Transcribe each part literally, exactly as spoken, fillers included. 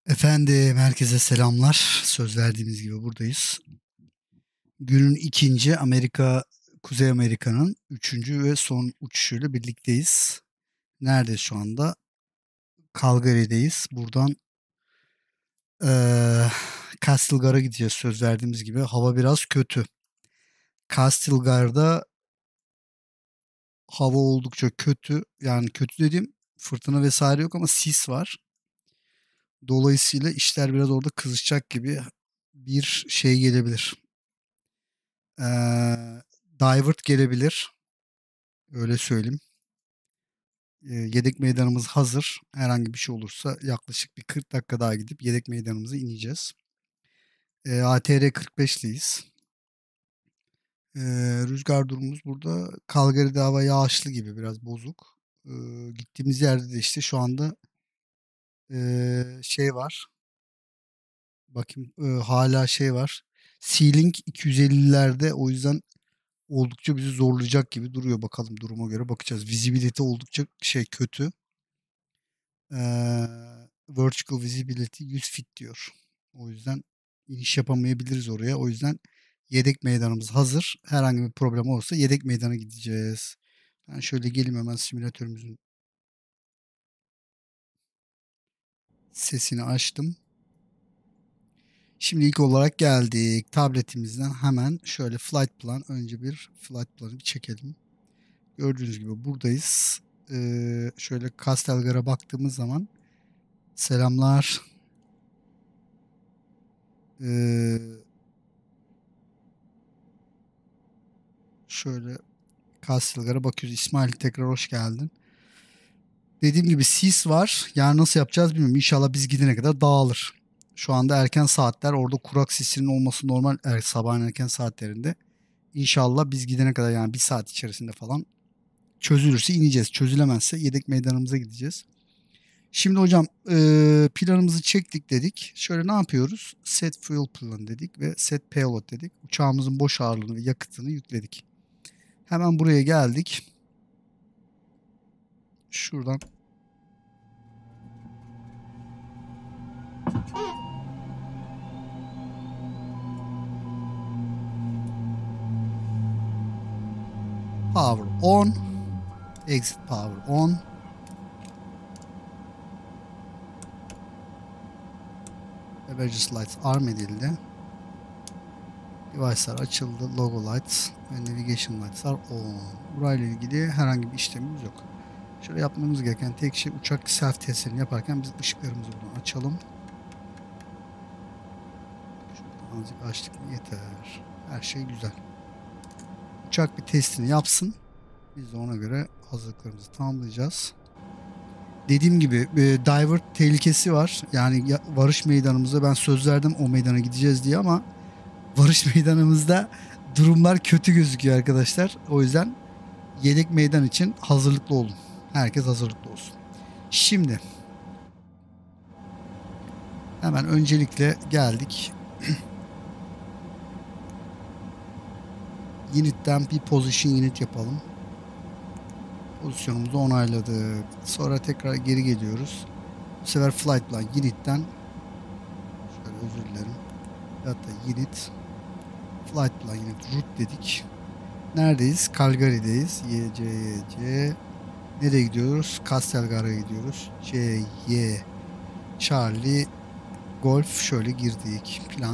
Efendim, herkese selamlar. Söz verdiğimiz gibi buradayız. Günün ikinci Amerika, Kuzey Amerika'nın üçüncü ve son uçuşuyla birlikteyiz. Nerede şu anda? Calgary'deyiz. Buradan eee Castlegar'a gideceğiz söz verdiğimiz gibi. Hava biraz kötü. Castlegar'da hava oldukça kötü. Yani kötü dediğim fırtına vesaire yok ama sis var. Dolayısıyla işler biraz orada kızışacak gibi bir şey gelebilir. Eee, divert gelebilir. Öyle söyleyeyim. Eee, yedek meydanımız hazır. Herhangi bir şey olursa yaklaşık bir kırk dakika daha gidip yedek meydanımıza ineceğiz. Eee, A T R kırk beş'liyiz. Eee, rüzgar durumumuz burada. Calgary'de hava yağışlı gibi biraz bozuk. Eee, gittiğimiz yerde de işte şu anda eee, şey var. Bakayım eee, hala şey var. Ceiling iki yüz ellilerde, o yüzden oldukça bizi zorlayacak gibi duruyor. Bakalım, duruma göre bakacağız. Visibility oldukça şey kötü. Eee, vertical visibility yüz feet diyor. O yüzden iniş yapamayabiliriz oraya. O yüzden yedek meydanımız hazır. Herhangi bir problem olursa yedek meydana gideceğiz. Ben şöyle geleyim, hemen simülatörümüzün sesini açtım. Şimdi ilk olarak geldik. Tabletimizden hemen şöyle flight plan, önce bir flight planı bir çekelim. Gördüğünüz gibi buradayız. Ee, şöyle Castlegar'a baktığımız zaman selamlar. Ee, şöyle Castlegar'a bakıyoruz. İsmail, tekrar hoş geldin. Dediğim gibi sis var. Yani nasıl yapacağız bilmiyorum. İnşallah biz gidene kadar dağılır. Şu anda erken saatler. Orada kurak sisinin olması normal, er, sabahın erken saatlerinde. İnşallah biz gidene kadar, yani bir saat içerisinde falan çözülürse ineceğiz. Çözülemezse yedek meydanımıza gideceğiz. Şimdi hocam eee, planımızı çektik dedik. Şöyle ne yapıyoruz? Set fuel plan dedik ve set payload dedik. Uçağımızın boş ağırlığını ve yakıtını yükledik. Hemen buraya geldik. Şuradan power on, exit power on. Emergency lights arm edildi. Device'lar açıldı. Logo lights ve navigation lights are on. Burayla ilgili herhangi bir işlemimiz yok. Şöyle yapmamız gereken tek şey, uçak self testlerini yaparken biz ışıklarımızı buradan açalım. Şuradan azıcık açtık mı yeter. Her şey güzel. Uçak bir testini yapsın. Biz de ona göre hazırlıklarımızı tamamlayacağız. Dediğim gibi e, divert tehlikesi var. Yani ya, varış meydanımızda ben söz verdim o meydana gideceğiz diye, ama varış meydanımızda durumlar kötü gözüküyor arkadaşlar. O yüzden yedek meydan için hazırlıklı olun. Herkes hazırlıklı olsun. Şimdi hemen öncelikle geldik. Unit'ten bir position unit yapalım. Pozisyonumuzu onayladık. Sonra tekrar geri geliyoruz. Bu sefer flight plan unit'ten, şöyle özür dilerim. Hatta unit flight plan unit route dedik. Neredeyiz? Calgary'deyiz. Y, C, Y, C. Nereye gidiyoruz? Castlegar'a gidiyoruz. C, Y, Charlie, Golf. Şöyle girdik. Plan.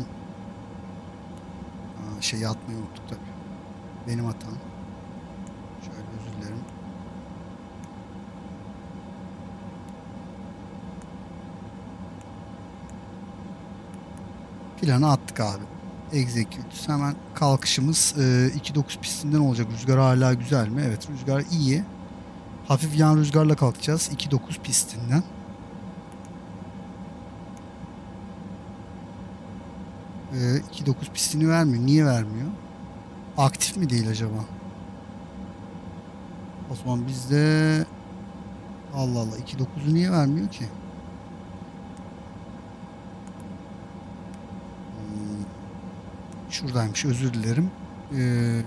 Aa, şey atmayı unuttuk tabii. Benim hatam. Şöyle özür dilerim. Planı attık abi. Execute. Hemen kalkışımız e, iki nokta dokuz pistinden olacak. Rüzgar hala güzel mi? Evet, rüzgar iyi. Hafif yan rüzgarla kalkacağız. iki nokta dokuz pistinden. E, iki nokta dokuz pistini vermiyor. Niye vermiyor? Aktif mi değil acaba? O zaman bizde Allah Allah, iki nokta dokuzu niye vermiyor ki? Hmm, şuradaymış, özür dilerim. Ee,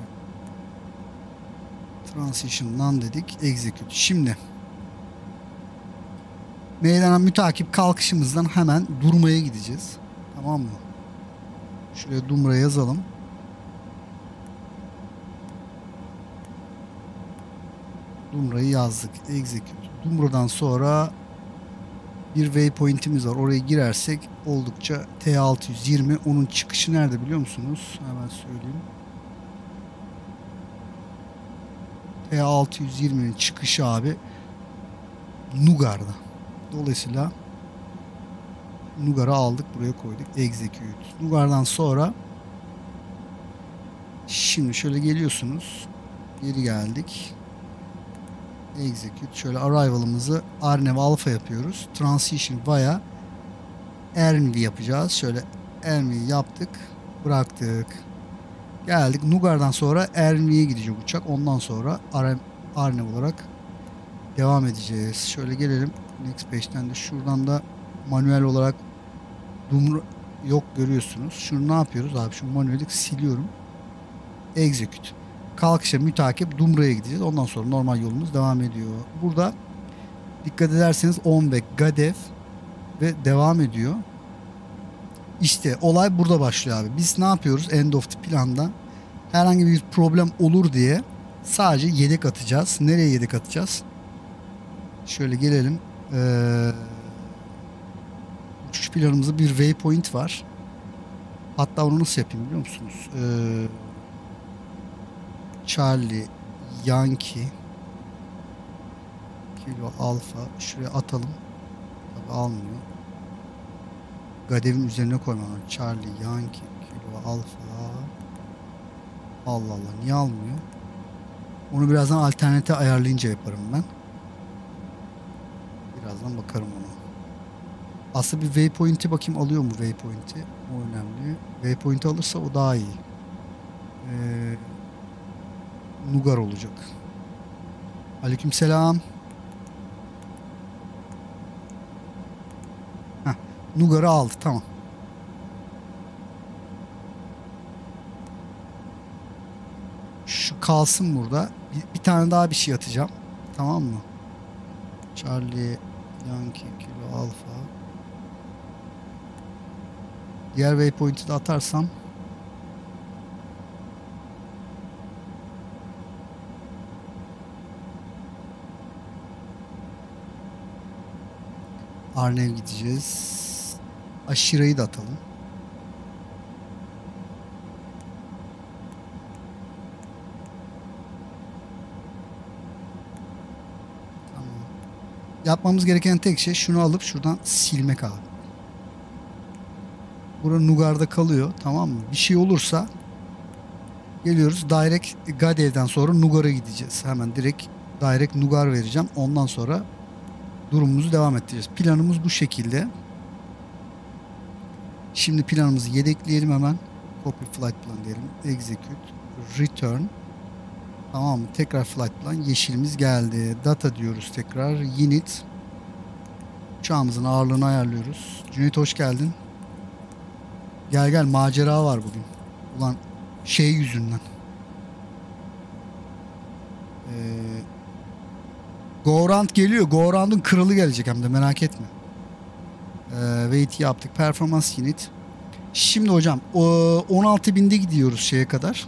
transition none dedik. Execute. Şimdi Meydana mütakip kalkışımızdan hemen Dumra'ya gideceğiz. Tamam mı? Şuraya Dumra yazalım. Dumra'yı yazdık. Execute. Dumra'dan sonra bir waypoint'imiz var. Oraya girersek oldukça T altı yüz yirmi. Onun çıkışı nerede biliyor musunuz? Hemen söyleyeyim. T altı yüz yirminin çıkışı abi Nugar'da. Dolayısıyla Nugar'ı aldık, buraya koyduk. Execute. Nugar'dan sonra şimdi şöyle geliyorsunuz. Geri geldik. Execute. Şöyle arrival'ımızı Arnev Alpha yapıyoruz. Transition via Ernv yapacağız. Şöyle Ernv'yi yaptık. Bıraktık. Geldik. Nugar'dan sonra Ernv'ye gidecek uçak. Ondan sonra Arnev olarak devam edeceğiz. Şöyle gelelim. Next page'den de şuradan da manuel olarak Dumra yok görüyorsunuz. Şunu ne yapıyoruz abi? Şu manueli siliyorum. Execute. Kalkışa mütakip Dumra'ya gideceğiz. Ondan sonra normal yolumuz devam ediyor. Burada dikkat ederseniz Onbek, Gadev ve devam ediyor. İşte olay burada başlıyor abi. Biz ne yapıyoruz? End of the planda herhangi bir problem olur diye sadece yedek atacağız. Nereye yedek atacağız? Şöyle gelelim. Ee, uçuş planımızda bir waypoint var. Hatta onu nasıl yapayım biliyor musunuz? Ee, Charlie, Yankee, Kilo, Alfa. Şuraya atalım. Tabii almıyor. Gadev'in üzerine koymam. Charlie, Yankee, Kilo, Alfa. Allah Allah. Niye almıyor? Onu birazdan alternate ayarlayınca yaparım ben. Birazdan bakarım ona. Aslında bir waypoint'i bakayım alıyor mu waypoint'i? O önemli. Waypoint'i alırsa o daha iyi. Ee, Nugar olacak. Aleykümselam. Heh, Nugar'ı aldı. Tamam. Şu kalsın burada. Bir, bir tane daha bir şey atacağım. Tamam mı? Charlie, Yankee, Kilo, Alfa. Diğer waypoint'i de atarsam Arnev gideceğiz. Aşira'yı da atalım. Tamam. Yapmamız gereken tek şey şunu alıp şuradan silmek abi. Burada Nugar'da kalıyor. Tamam mı? Bir şey olursa geliyoruz. Direct Gadev'den sonra Nugar'a gideceğiz. Hemen direkt direct Nugar vereceğim. Ondan sonra durumumuzu devam ettireceğiz. Planımız bu şekilde. Şimdi planımızı yedekleyelim hemen. Copy flight plan diyelim. Execute. Return. Tamam mı? Tekrar flight plan. Yeşilimiz geldi. Data diyoruz tekrar. Unit. Uçağımızın ağırlığını ayarlıyoruz. Cüneyt hoş geldin. Gel gel macera var bugün. Ulan şey yüzünden. Ee, Gorant geliyor. Gorant'ın kralı gelecek hem de merak etme. Ee, wait yaptık. Performans unit. Şimdi hocam on altı binde gidiyoruz şeye kadar.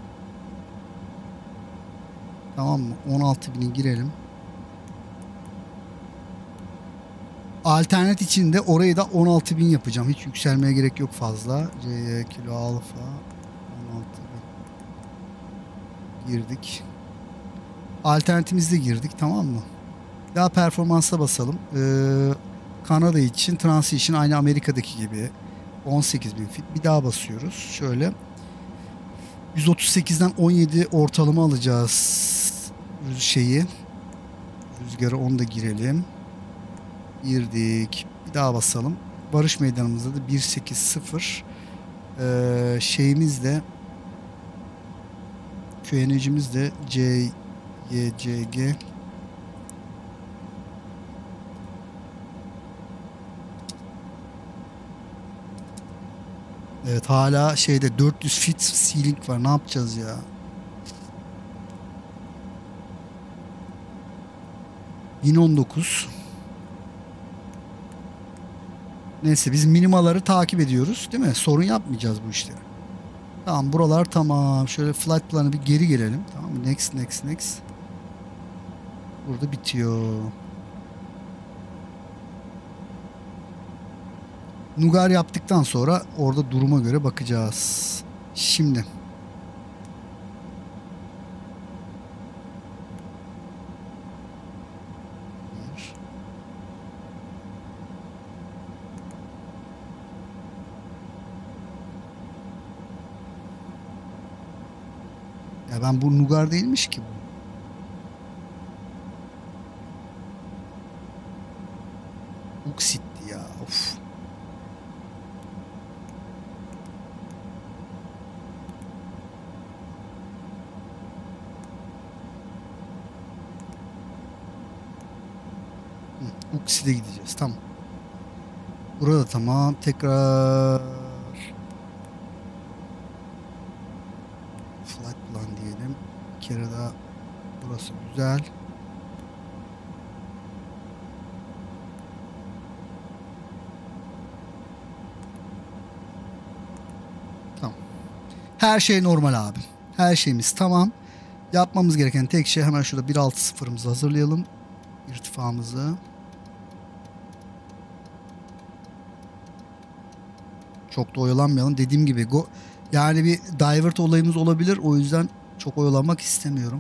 Tamam mı? on altı bine girelim. Alternat içinde orayı da on altı bin yapacağım. Hiç yükselmeye gerek yok fazla. C kilo alfa on altı bin girdik. Alternatifimizde girdik tamam mı? Daha performansa basalım. Ee, Kanada için transition aynı Amerika'daki gibi on sekiz bin fit. Bir daha basıyoruz. Şöyle yüz otuz sekizden on yedi ortalama alacağız şeyi. Rüzgarı onu da girelim. Girdik. Bir daha basalım. Barış meydanımızda da bir sekiz sıfır. Ee, şeyimiz de Q N'cimiz de C Y C G. Evet hala şeyde dört yüz fit ceiling var. Ne yapacağız ya? bin on dokuz. Neyse biz minimaları takip ediyoruz değil mi? Sorun yapmayacağız bu işleri. Tamam buralar tamam. Şöyle flight planı bir geri gelelim. Tamam mı? Next next next. Burada bitiyor. Nugar yaptıktan sonra orada duruma göre bakacağız. Şimdi. Ya ben bu Nugar değilmiş ki bu. Uksitti ya. Of. Uksi'de gideceğiz. Tamam. Burada tamam. Tekrar flight plan diyelim. Bir kere daha burası güzel. Tamam. Her şey normal abi. Her şeyimiz tamam. Yapmamız gereken tek şey hemen şurada bir altı sıfırımızı hazırlayalım. İrtifamızı. Çok da oyalanmayalım. Dediğim gibi go yani bir divert olayımız olabilir. O yüzden çok oyalanmak istemiyorum.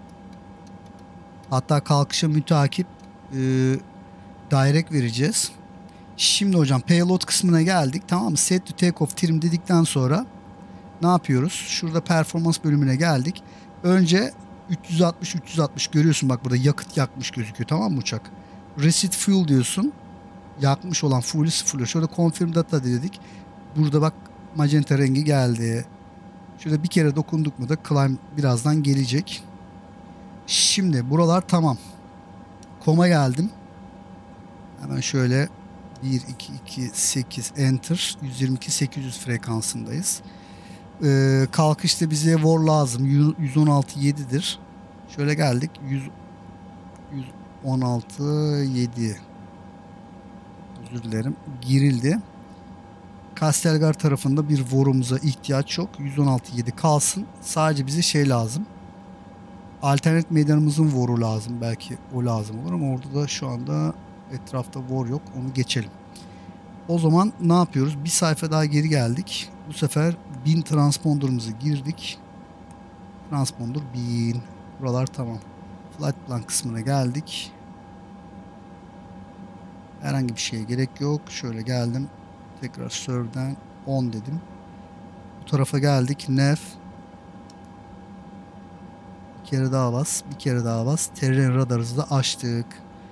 Hatta kalkışa mütakip e, direct vereceğiz. Şimdi hocam payload kısmına geldik. Tamam mı? Set to take off trim dedikten sonra ne yapıyoruz? Şurada performans bölümüne geldik. Önce üç yüz altmış üç yüz altmış görüyorsun bak burada yakıt yakmış gözüküyor tamam mı uçak? Reset fuel diyorsun. Yakmış olan fuel'ü sıfırlıyor. Şurada confirm data dedik. Burada bak magenta rengi geldi. Şurada bir kere dokunduk mu da climb birazdan gelecek. Şimdi buralar tamam. Koma geldim. Hemen şöyle bir iki iki sekiz enter yüz yirmi iki sekiz yüz frekansındayız. Ee, kalkışta bize war lazım. yüz on altı yedidir. Şöyle geldik. yüz, yüz on altı yedi. Özür dilerim. Girildi. Kastelgar tarafında bir war'umuza ihtiyaç yok. yüz on altı yedi kalsın. Sadece bize şey lazım. Alternatif meydanımızın war'u lazım. Belki o lazım olur ama orada da şu anda etrafta war yok. Onu geçelim. O zaman ne yapıyoruz? Bir sayfa daha geri geldik. Bu sefer bin transponder'ımızı girdik. Transponder bin. Buralar tamam. Flight plan kısmına geldik. Herhangi bir şeye gerek yok. Şöyle geldim. Tekrar serve'den on dedim. Bu tarafa geldik. Nav. Bir kere daha bas. Bir kere daha bas. Terrain radarımızı da açtık.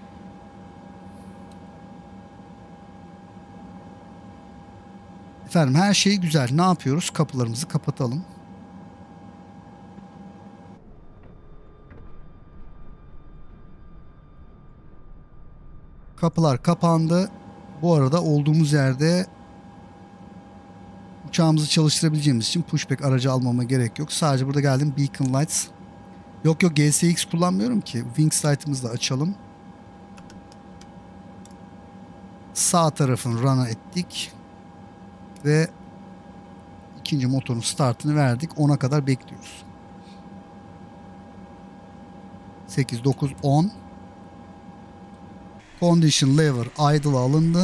Efendim her şey güzel. Ne yapıyoruz? Kapılarımızı kapatalım. Kapılar kapandı. Bu arada olduğumuz yerde uçağımızı çalıştırabileceğimiz için pushback aracı almama gerek yok. Sadece burada geldim. Beacon Lights. Yok yok G S X kullanmıyorum ki. Wings Light'ımızı da açalım. Sağ tarafını run'a ettik. Ve ikinci motorun startını verdik. ona kadar bekliyoruz. sekiz, dokuz, on. Condition lever idle alındı.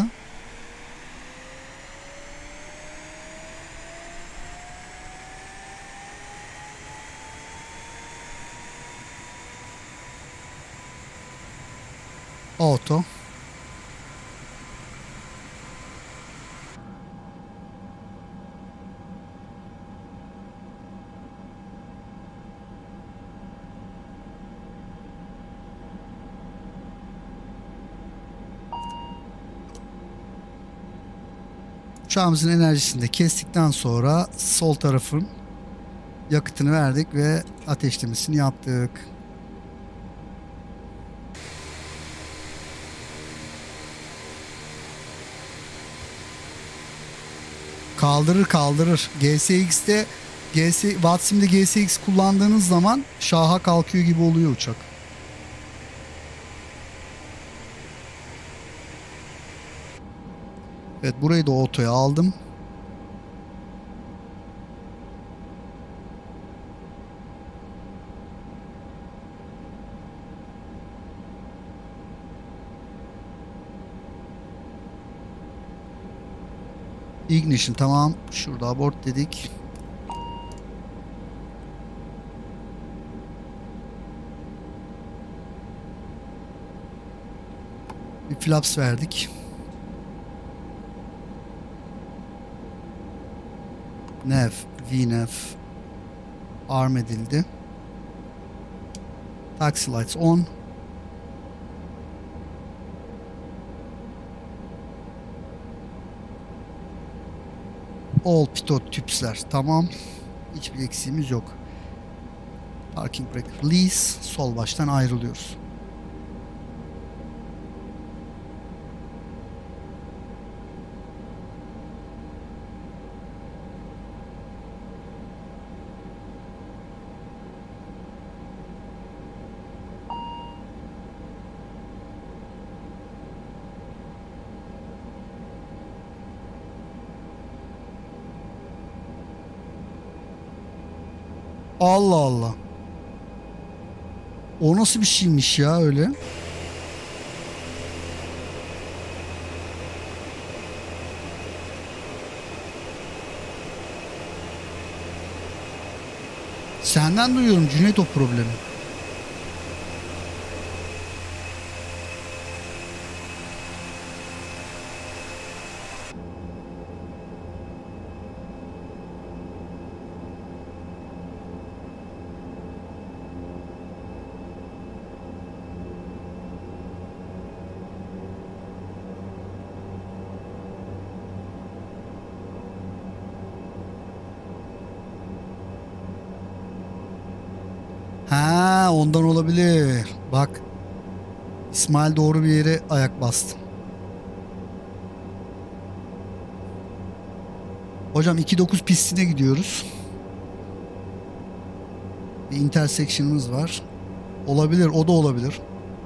Auto. Uçağımızın enerjisini de kestikten sonra sol tarafın yakıtını verdik ve ateşlemesini yaptık. Kaldırır kaldırır. G S X'te G S, Watsim'de G S X kullandığınız zaman şaha kalkıyor gibi oluyor uçak. Evet, burayı da otoya aldım. Ignition tamam. Şurada abort dedik. Bir flaps verdik. Nav, V Nav arm edildi. Taxi lights on. All pitot tüpsler tamam. Hiçbir eksiğimiz yok. Parking brake release. Sol baştan ayrılıyoruz. Allah Allah. O nasıl bir şeymiş ya öyle? Senden duyuyorum Cüneyt o problemi. Ha, ondan olabilir. Bak. İsmail doğru bir yere ayak bastı. Hocam iki dokuz pistine gidiyoruz. Bir intersection'ımız var. Olabilir, o da olabilir.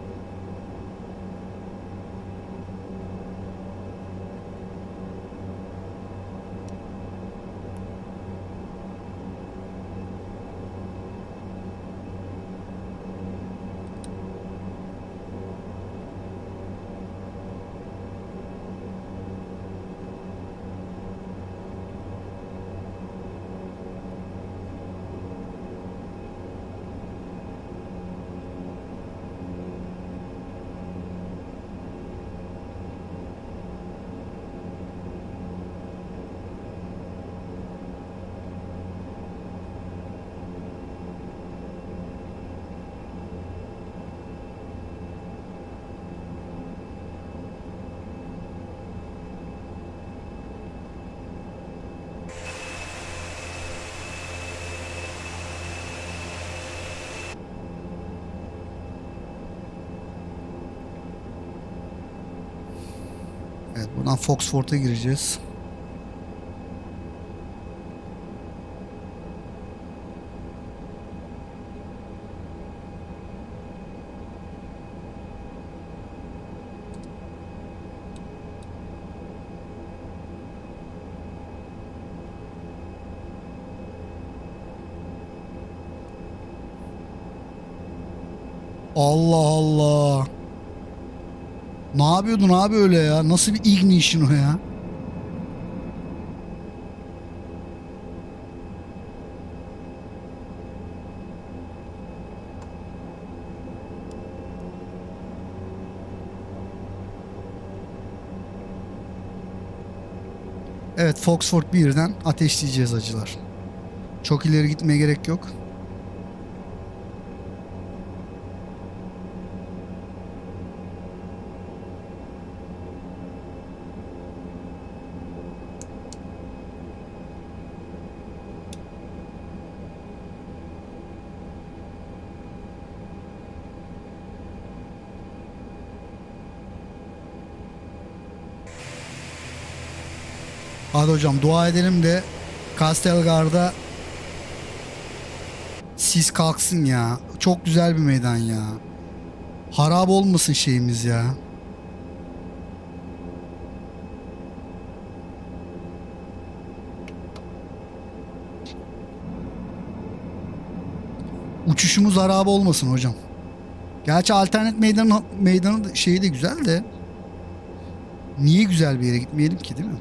Evet, buradan Foxford'a gireceğiz. Allah Allah. Ne yapıyordun abi öyle ya? Nasıl bir ignition o ya? Evet, Foxford birden ateşleyeceğiz acılar. Çok ileri gitmeye gerek yok. Hadi hocam dua edelim de Castelgar'da sis kalksın ya. Çok güzel bir meydan ya. Harap olmasın şeyimiz ya. Uçuşumuz harap olmasın hocam. Gerçi alternatif meydan meydanı şeyi de güzel de niye güzel bir yere gitmeyelim ki, değil mi?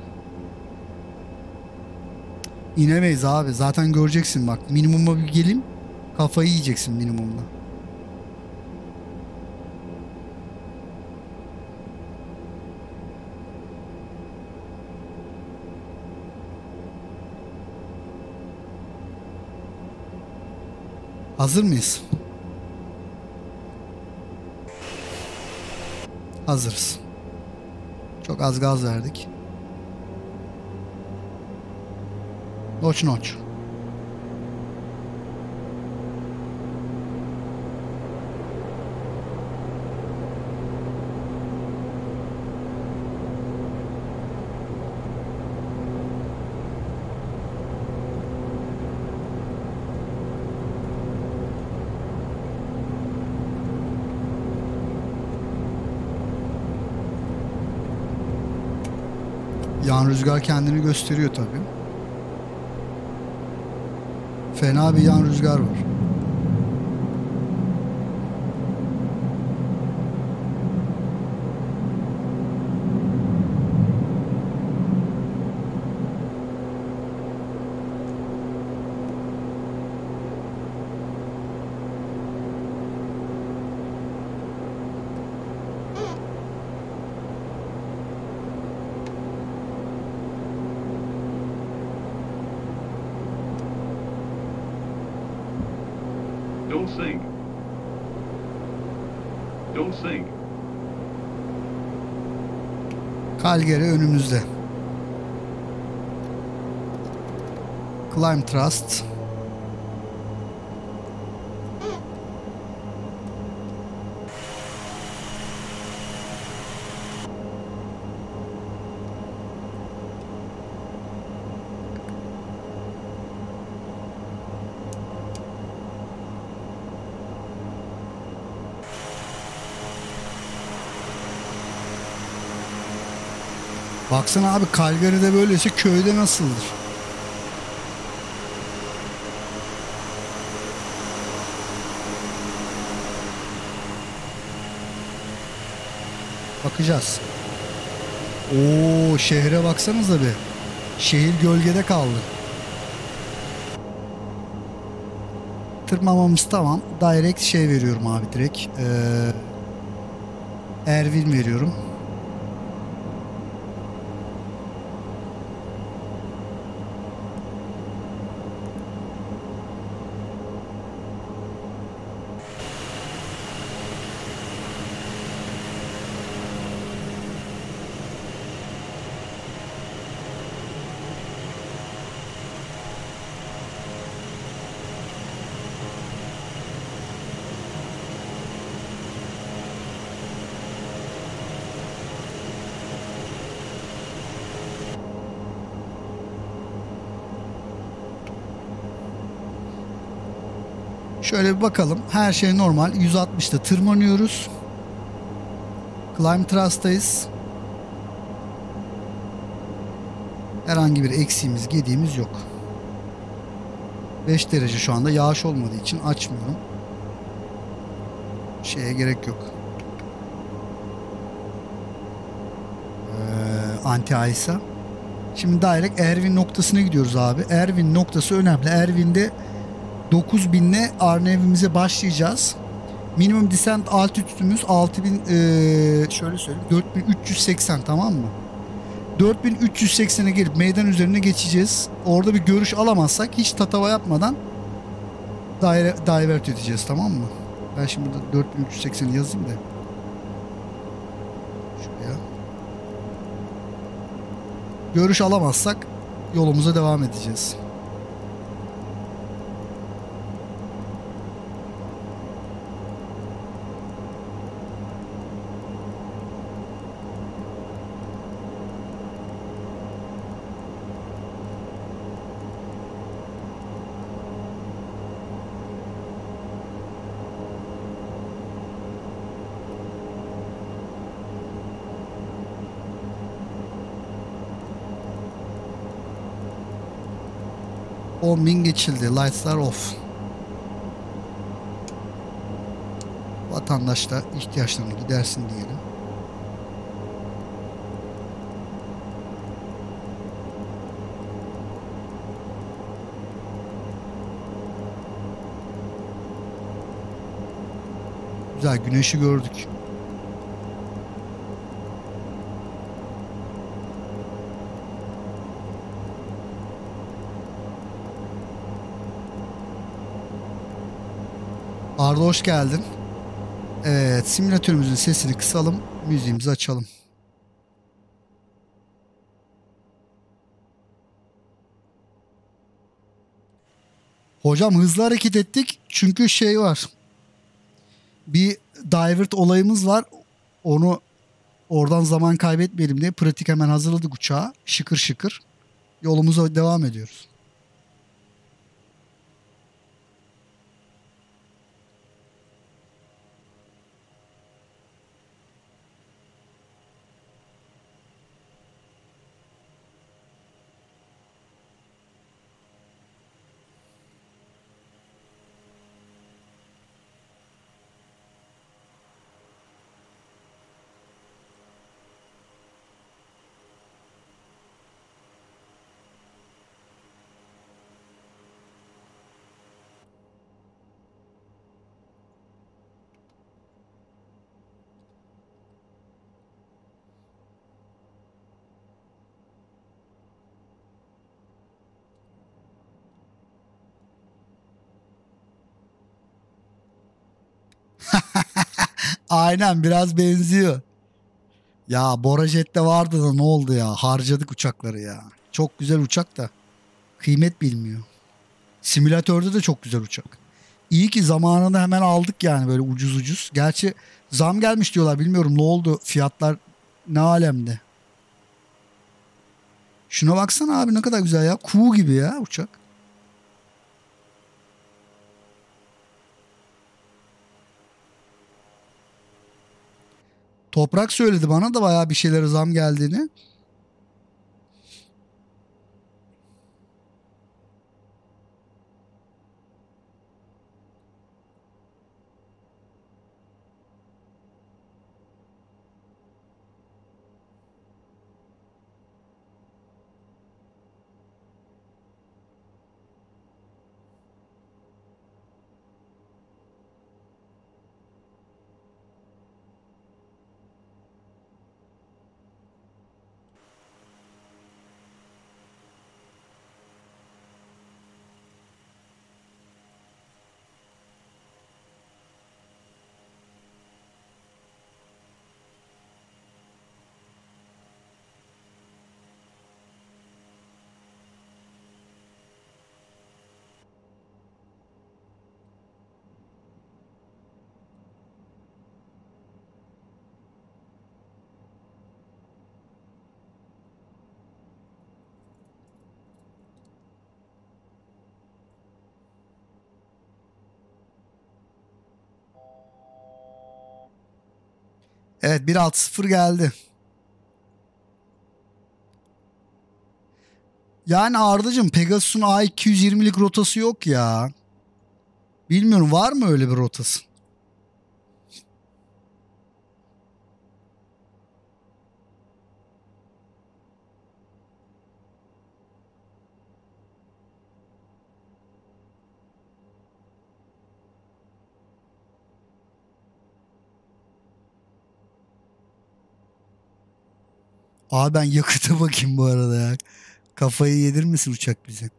İnemeyiz abi. Zaten göreceksin bak. Minimuma bir gelin. Kafayı yiyeceksin minimumda. Hazır mıyız? Hazırız. Çok az gaz verdik. Noç noç. Yan rüzgar kendini gösteriyor tabii. Fena bir yan rüzgar var. Don't sink. Don't sink. Calgary önümüzde. Climb Trust. Baksana abi, Calgary'de böyleyse köyde nasıldır? Bakacağız. Oo, şehre baksanıza be. Şehir gölgede kaldı. Tırmamamız tamam. Direkt şey veriyorum abi, direkt. Ee, Erwin veriyorum. Şöyle bir bakalım. Her şey normal. yüz altmışta tırmanıyoruz. Climb Trust'tayız. Herhangi bir eksiğimiz, gediğimiz yok. beş derece şu anda. Yağış olmadığı için açmıyorum. Şeye gerek yok. Ee, Anti-ice'a. Şimdi direkt Erwin noktasına gidiyoruz abi. Erwin noktası önemli. Erwin'de dokuz binle Arnavut'imize başlayacağız. Minimum descent altitüdümüz altı bin, ee, şöyle söyleyeyim, dört bin üç yüz seksen, tamam mı? dört bin üç yüz seksene gelip meydan üzerine geçeceğiz. Orada bir görüş alamazsak hiç tatava yapmadan daire, divert edeceğiz, tamam mı? Ben şimdi burada dört bin üç yüz sekseni yazayım da. Şuraya. Görüş alamazsak yolumuza devam edeceğiz. on bin geçildi. Lights'lar off. vatandaş da ihtiyaçlarını gidersin diyelim. Güzel, güneşi gördük. Arda hoş geldin. Evet, simülatörümüzün sesini kısalım, müziğimizi açalım. Hocam hızlı hareket ettik çünkü şey var. Bir divert olayımız var. Onu oradan zaman kaybetmeyelim diye pratik hemen hazırladık uçağı. Şıkır şıkır. Yolumuza devam ediyoruz. Aynen, biraz benziyor. Ya Bora Jet'te vardı da ne oldu ya? Harcadık uçakları ya. Çok güzel uçak da kıymet bilmiyor. Simülatörde de çok güzel uçak. İyi ki zamanında hemen aldık yani, böyle ucuz ucuz. Gerçi zam gelmiş diyorlar, bilmiyorum ne oldu, fiyatlar ne alemde. Şuna baksana abi, ne kadar güzel ya. Kuğu gibi ya uçak. Toprak söyledi bana da bayağı bir şeylere zam geldiğini. Evet, bir altı sıfır geldi. Yani Arda'cığım, Pegasus'un A iki yüz yirmilik rotası yok ya. Bilmiyorum, var mı öyle bir rotası? Abi ben yakıta bakayım bu arada ya. Kafayı yedir misin uçak bize?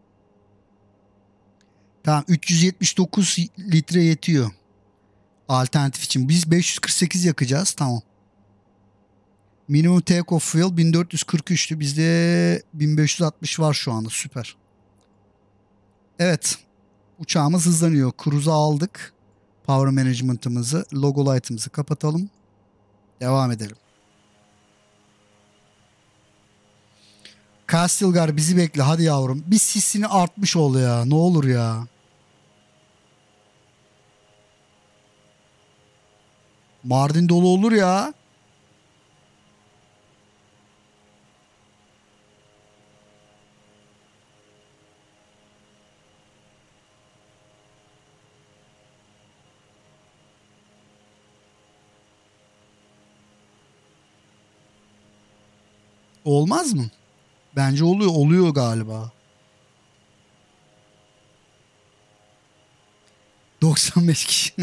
Tamam, üç yüz yetmiş dokuz litre yetiyor. Alternatif için. Biz beş yüz kırk sekiz yakacağız. Tamam. Minimum take off fuel bin dört yüz kırk üçtü. Bizde bin beş yüz altmış var şu anda. Süper. Evet. Uçağımız hızlanıyor. Cruise'a aldık. Power management'ımızı, logo light'ımızı kapatalım. Devam edelim. Kastilgar bizi bekle hadi yavrum. Bir sisini artmış ol ya. Ne olur ya. Mardin dolu olur ya. Olmaz mı? Bence oluyor. Oluyor galiba. doksan beş kişi.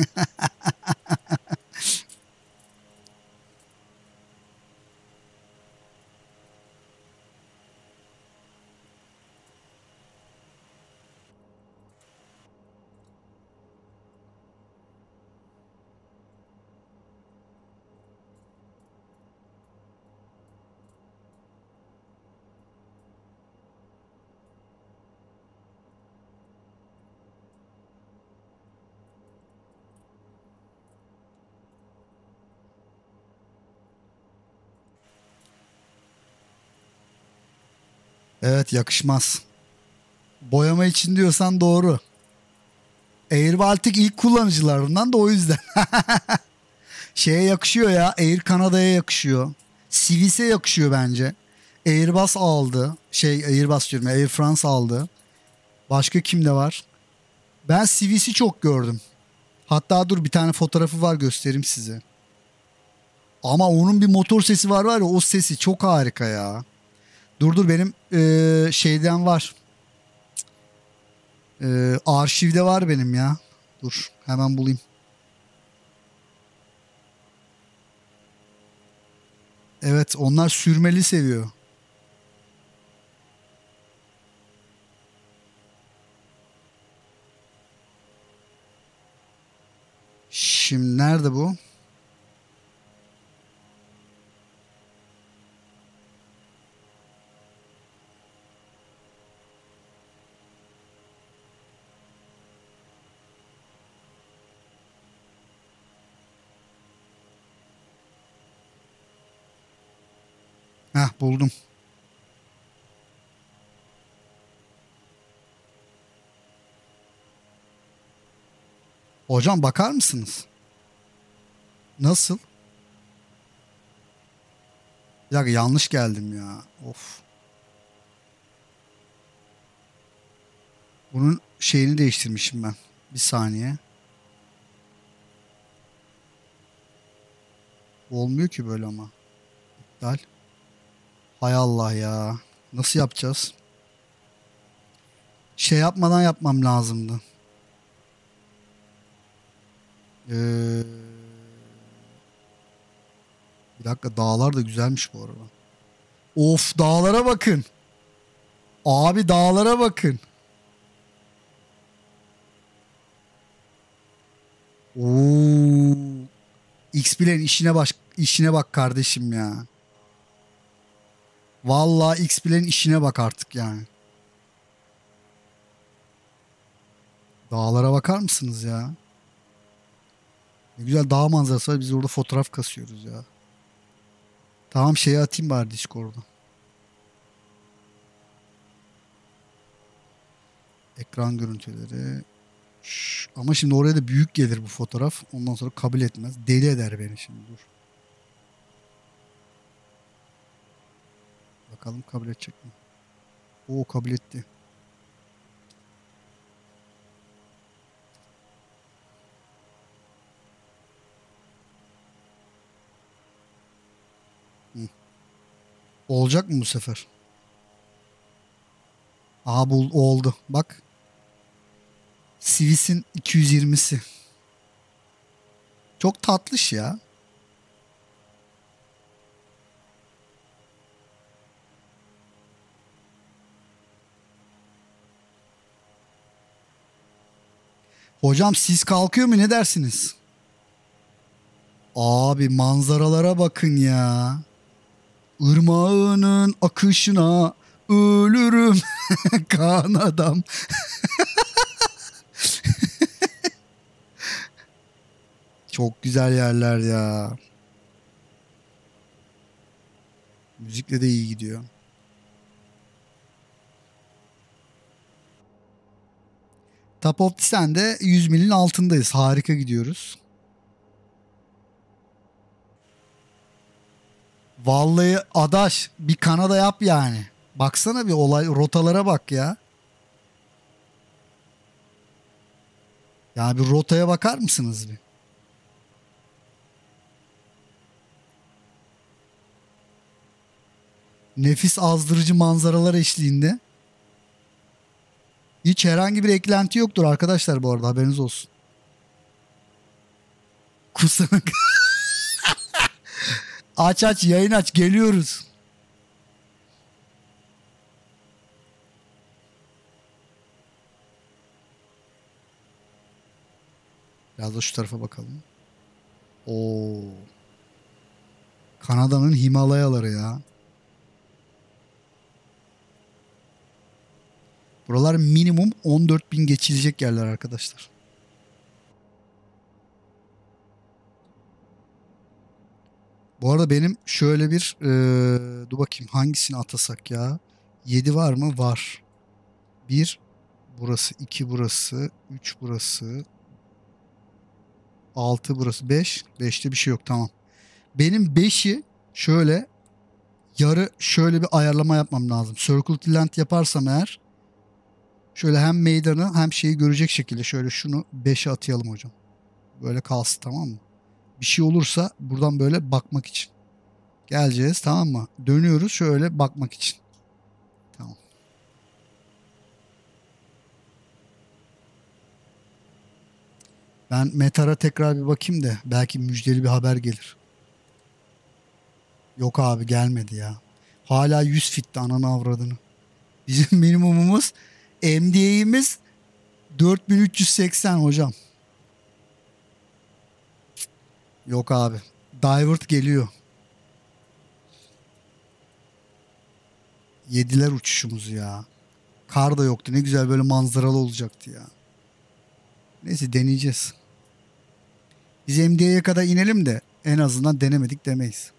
Evet, yakışmaz. Boyama için diyorsan doğru. Air Baltic ilk kullanıcılarından da o yüzden. Şeye yakışıyor ya. Air Canada'ya yakışıyor. Civis'e yakışıyor bence. Airbus aldı. Şey, Airbus diyorum. Air France aldı. Başka kimde var? Ben Civis'i çok gördüm. Hatta dur, bir tane fotoğrafı var, göstereyim size. Ama onun bir motor sesi var var ya, o sesi çok harika ya. Dur dur, benim eee, şeyden var. Eee, arşivde var benim ya. Dur hemen bulayım. Evet, onlar sürmeli seviyor. Şimdi nerede bu? Heh, buldum. Hocam bakar mısınız? Nasıl? Bir dakika, yanlış geldim ya. Of. Bunun şeyini değiştirmişim ben. Bir saniye. Olmuyor ki böyle ama. İptal. Hay Allah ya. Nasıl yapacağız? Şey yapmadan yapmam lazımdı. Ee, bir dakika, dağlar da güzelmiş bu arada. Of, dağlara bakın. Abi, dağlara bakın. Oo. X-Bilen işine baş, işine bak kardeşim ya. Vallahi X-Bilen işine bak artık yani. Dağlara bakar mısınız ya? Ne güzel dağ manzarası var. Biz orada fotoğraf kasıyoruz ya. Tamam, şeyi atayım bari Discord'a. Ekran görüntüleri. Şş, ama şimdi oraya da büyük gelir bu fotoğraf. Ondan sonra kabul etmez. Deli eder beni şimdi, dur. Bakalım kabul edecek mi? Oo, kabul etti. Hı. Olacak mı bu sefer? Aha, bu oldu. Bak. Sivis'in iki yüz yirmisi. Çok tatlış ya. Hocam, sis kalkıyor mu, ne dersiniz? Abi, manzaralara bakın ya. Irmağının akışına ölürüm kan adam. Çok güzel yerler ya. Müzikle de iyi gidiyor. Top of Descent'de yüz milin altındayız. Harika gidiyoruz. Vallahi adaş, bir Kanada yap yani. Baksana bir olay rotalara bak ya. Ya bir rotaya bakar mısınız bir? Nefis azdırıcı manzaralar eşliğinde. Hiç herhangi bir eklenti yoktur arkadaşlar bu arada, haberiniz olsun. Kusanak. Aç aç, yayın aç, geliyoruz. Biraz da şu tarafa bakalım. Oo. Kanada'nın Himalayaları ya. Buralar minimum on dört bin geçilecek yerler arkadaşlar. Bu arada benim şöyle bir ee, dur bakayım hangisini atasak ya. yedi var mı? Var. bir burası, iki burası, üç burası, altı burası, beş. beşte bir şey yok, tamam. Benim beşi şöyle yarı şöyle bir ayarlama yapmam lazım. Circle Tilt yaparsam eğer şöyle hem meydanı hem şeyi görecek şekilde şöyle şunu beşe atayalım hocam. Böyle kalsın, tamam mı? Bir şey olursa buradan böyle bakmak için. Geleceğiz, tamam mı? Dönüyoruz şöyle bakmak için. Tamam. Ben Metar'a tekrar bir bakayım da belki müjdeli bir haber gelir. Yok abi, gelmedi ya. Hala yüz fitte, ananı avradını. Bizim minimumumuz M D A'miz dört bin üç yüz seksen hocam. Yok abi. Divert geliyor. Yediler uçuşumuzu ya. Kar da yoktu. Ne güzel böyle manzaralı olacaktı ya. Neyse, deneyeceğiz. Biz M D A'ya kadar inelim de en azından denemedik demeyiz.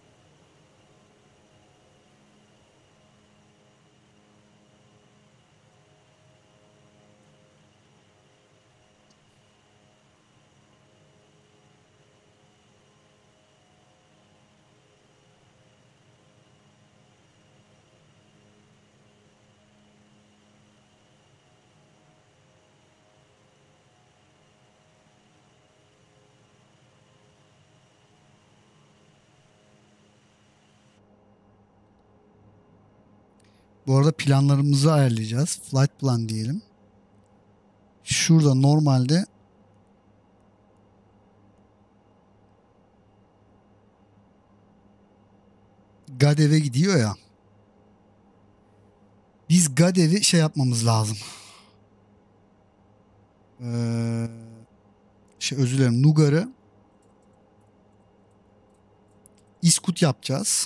Bu arada planlarımızı ayarlayacağız. Flight plan diyelim. Şurada normalde Gadev'e gidiyor ya. Biz Gadev'i şey yapmamız lazım. Ee, şey özür dilerim. Nugar'ı İskut yapacağız.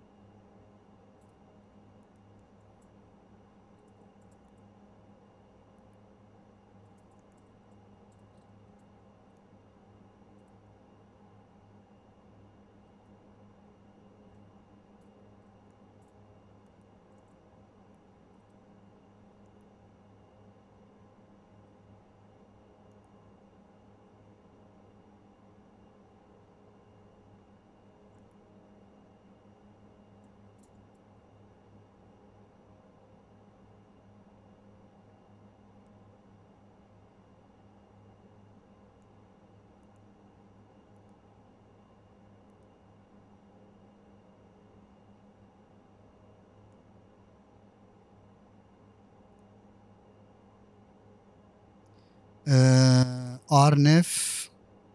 Ee, Arnef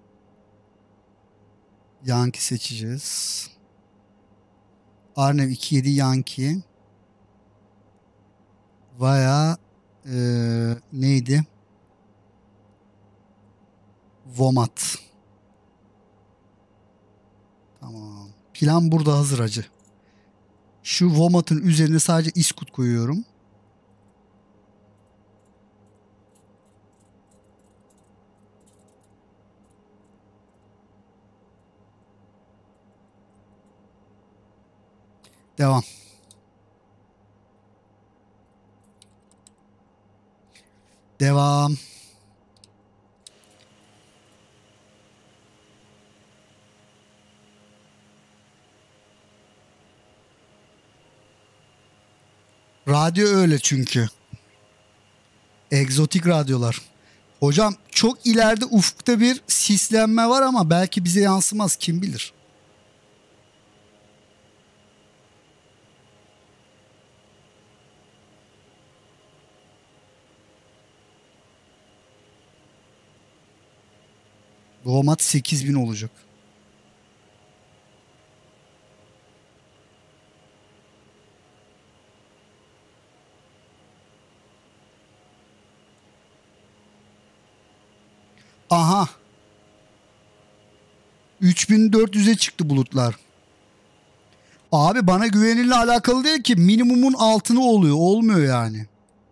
Yankee seçeceğiz. Arnev iki yedi Yankee veya ee, neydi? Vomat. Tamam. Plan burada hazır hacı. Şu Vomat'ın üzerine sadece İskut koyuyorum. Devam. Devam. Radyo öyle çünkü. Egzotik radyolar. Hocam çok ileride ufukta bir sislenme var ama belki bize yansımaz, kim bilir. Doğumat sekiz bin olacak. Aha. üç bin dört yüze çıktı bulutlar. Abi bana güveninle alakalı değil ki. Minimumun altını oluyor. Olmuyor yani.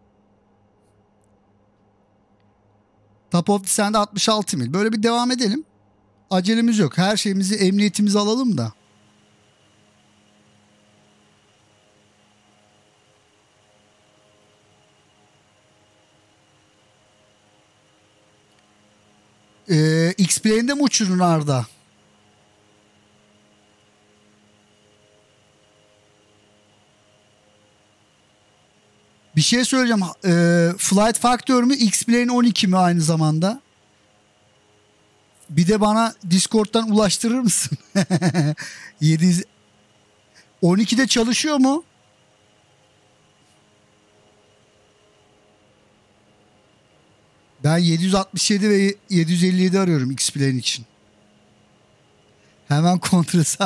Top of Descent'de altmış altı mil. Böyle bir devam edelim. Acelemiz yok. Her şeyimizi, emniyetimizi alalım da. Ee, X-Plane'de mi uçurun Arda? Bir şey söyleyeceğim. Ee, Flight Factor mu X-Plane on iki mi aynı zamanda? Bir de bana Discord'dan ulaştırır mısın? yedi yüz on ikide çalışıyor mu? Ben yedi yüz altmış yedi ve yedi yüz elli yedi arıyorum X-Plane için. Hemen kontrol.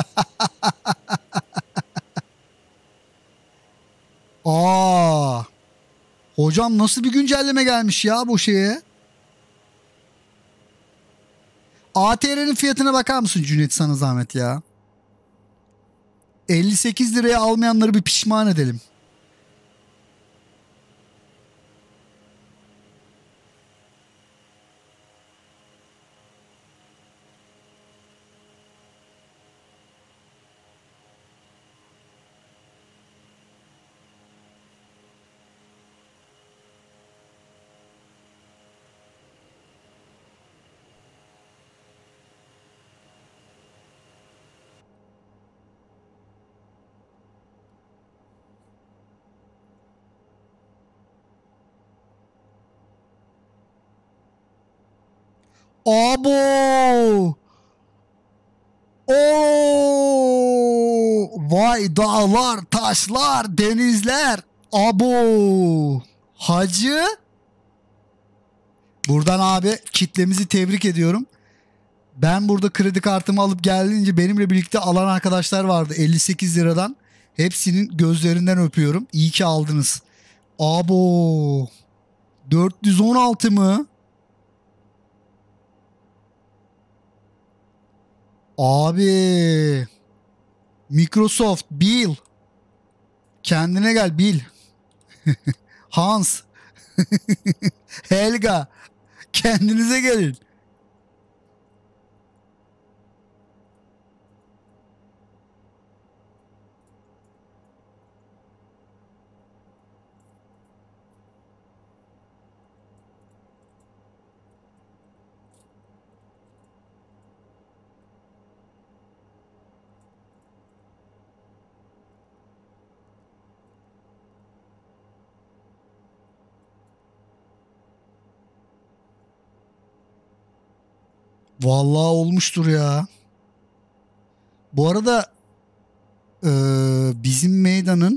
Aa! Hocam nasıl bir güncelleme gelmiş ya bu şeye? A T R'nin fiyatına bakar mısın Cüneyt, sana zahmet ya? elli sekiz liraya almayanları bir pişman edelim. Abo! Oo! Vay dağlar, taşlar, denizler. Abo! Hacı. Buradan abi kitlemizi tebrik ediyorum. Ben burada kredi kartımı alıp geldiğince benimle birlikte alan arkadaşlar vardı elli sekiz liradan. Hepsinin gözlerinden öpüyorum. İyi ki aldınız. Abo! dört yüz on altı mı? Abi! Microsoft, Bill. Kendine gel Bill. Hans. Helga. Kendinize gelin. Vallahi olmuştur ya. Bu arada eee, bizim meydanın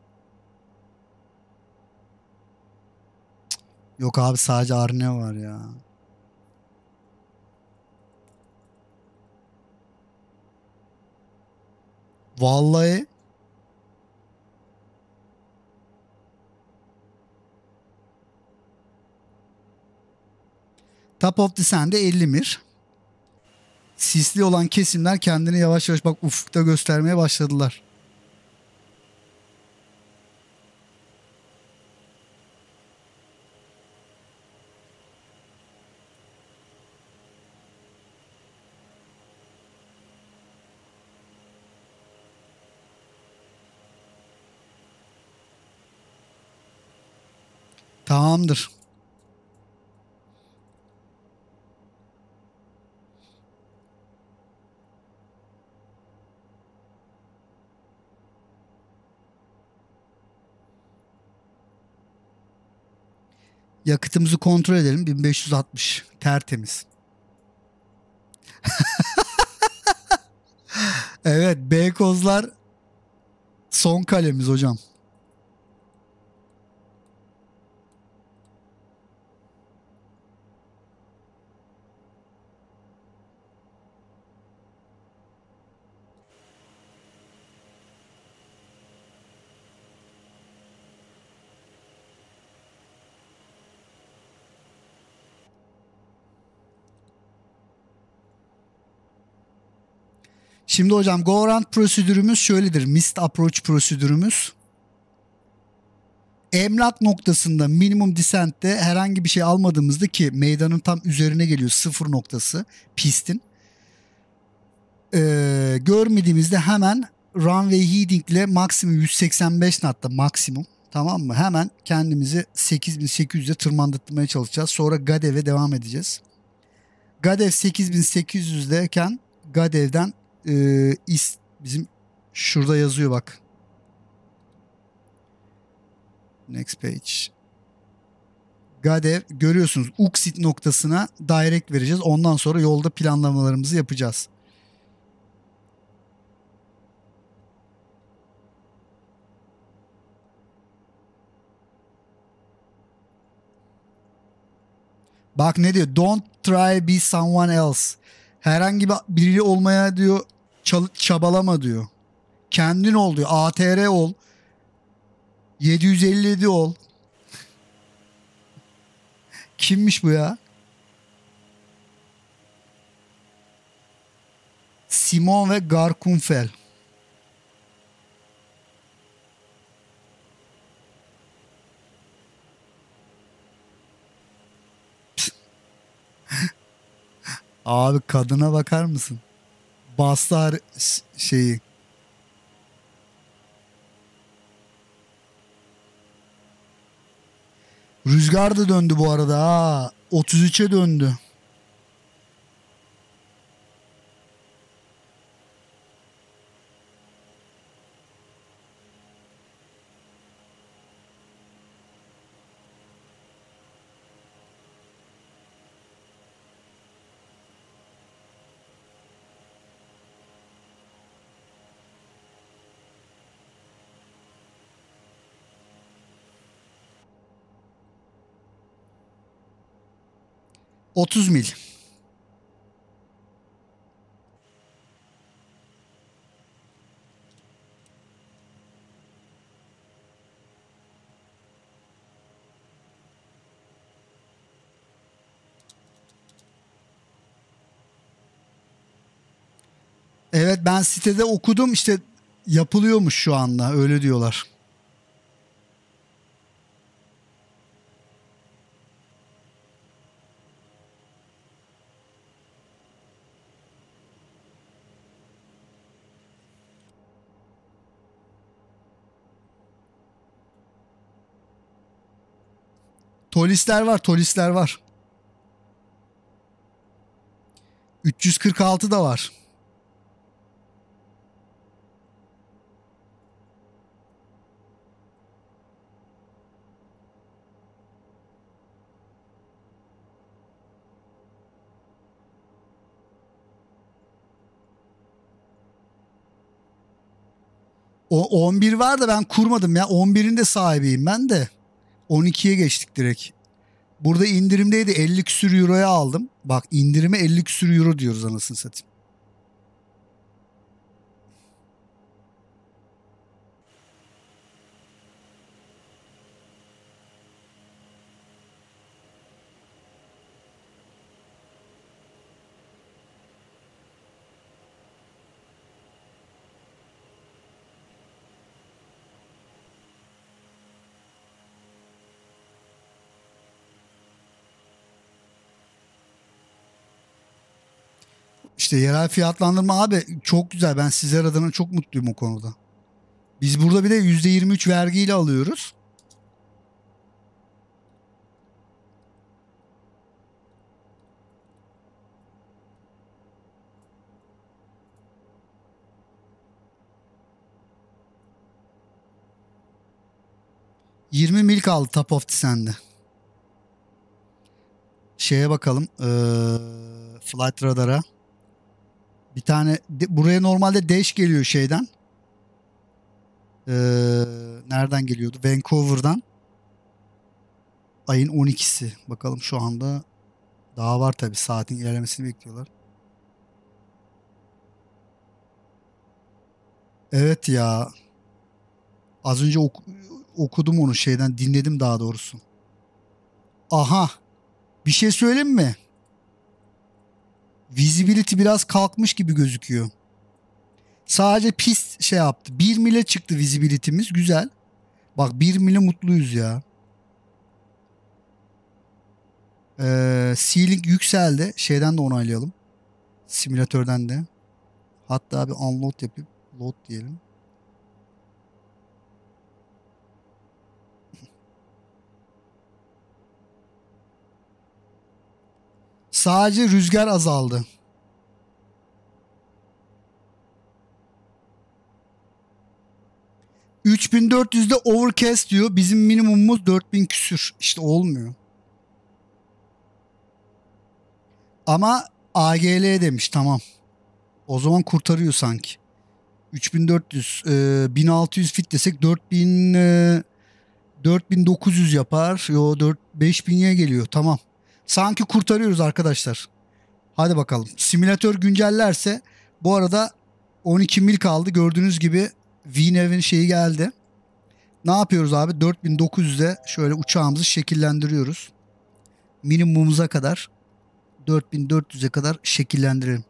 yok abi, sadece Arne var ya. Vallahi Top of the Sand'de elli mir. Sisli olan kesimler kendini yavaş yavaş bak ufukta göstermeye başladılar. Tamamdır. Yakıtımızı kontrol edelim. bin beş yüz altmış. Tertemiz. Evet, Beykozlar son kalemiz hocam. Şimdi hocam go around prosedürümüz şöyledir. Missed approach prosedürümüz. Emlak noktasında minimum descent'te herhangi bir şey almadığımızda ki meydanın tam üzerine geliyor sıfır noktası pistin. Ee, görmediğimizde hemen runway heading ile maksimum yüz seksen beş knotta maksimum, tamam mı? Hemen kendimizi sekiz bin sekiz yüze tırmandırmaya çalışacağız. Sonra Gadev'e devam edeceğiz. Gadev sekiz bin sekiz yüzdeyken Gadev'den e, is, bizim şurada yazıyor bak. Next page. Gadev görüyorsunuz Uksit noktasına direct vereceğiz. Ondan sonra yolda planlamalarımızı yapacağız. Bak ne diyor? Don't try be someone else. Herhangi bir biri olmaya diyor çabalama diyor. Kendin ol diyor. A T R ol. yedi yüz elli yedi ol. Kimmiş bu ya? Simon ve Garfunkel. Abi kadına bakar mısın? Baslar şeyi. Rüzgar da döndü bu arada ha. otuz üçe döndü. otuz mil. Evet ben sitede okudum işte yapılıyormuş şu anda öyle diyorlar. Tolisler var, tolisler var. üç yüz kırk altı da var. O on bir var da ben kurmadım ya. on birin de sahibiyim ben de. on ikiye geçtik direkt. Burada indirimdeydi. elli küsür euroya aldım. Bak indirime elli küsür euro diyoruz anasını satayım. İşte yerel fiyatlandırma abi çok güzel. Ben sizler adına çok mutluyum o konuda. Biz burada bir de yüzde yirmi üç vergiyle alıyoruz. yirmi mil kaldı Top of Descent'de. Şeye bakalım. Ee, Flight Radar'a. Bir tane de, buraya normalde dash geliyor şeyden. Ee, nereden geliyordu? Vancouver'dan. Ayın on ikisi. Bakalım şu anda daha var tabii. Saatin ilerlemesini bekliyorlar. Evet ya. Az önce ok- okudum onu şeyden. Dinledim daha doğrusu. Aha. Bir şey söyleyeyim mi? Visibility biraz kalkmış gibi gözüküyor. Sadece pist şey yaptı. bir mile çıktı visibility'miz. Güzel. Bak bir mile mutluyuz ya. Ee, ceiling yükseldi. Şeyden de onaylayalım. Simülatörden de. Hatta bir unload yapıp load diyelim. Sadece rüzgar azaldı. üç bin dört yüzde overcast diyor. Bizim minimumumuz dört bin küsür. İşte olmuyor. Ama A G L demiş, tamam. O zaman kurtarıyor sanki. üç bin dört yüz, e, bin altı yüz fit desek dört bin, e, dört bin dokuz yüz yapar. Yo, dört, beş bin'e geliyor. Tamam. Sanki kurtarıyoruz arkadaşlar. Hadi bakalım. Simülatör güncellerse, bu arada on iki mil kaldı. Gördüğünüz gibi V N A V'in şeyi geldi. Ne yapıyoruz abi? dört bin dokuz yüz'e şöyle uçağımızı şekillendiriyoruz. Minimumumuza kadar, dört bin dört yüz'e kadar şekillendirelim.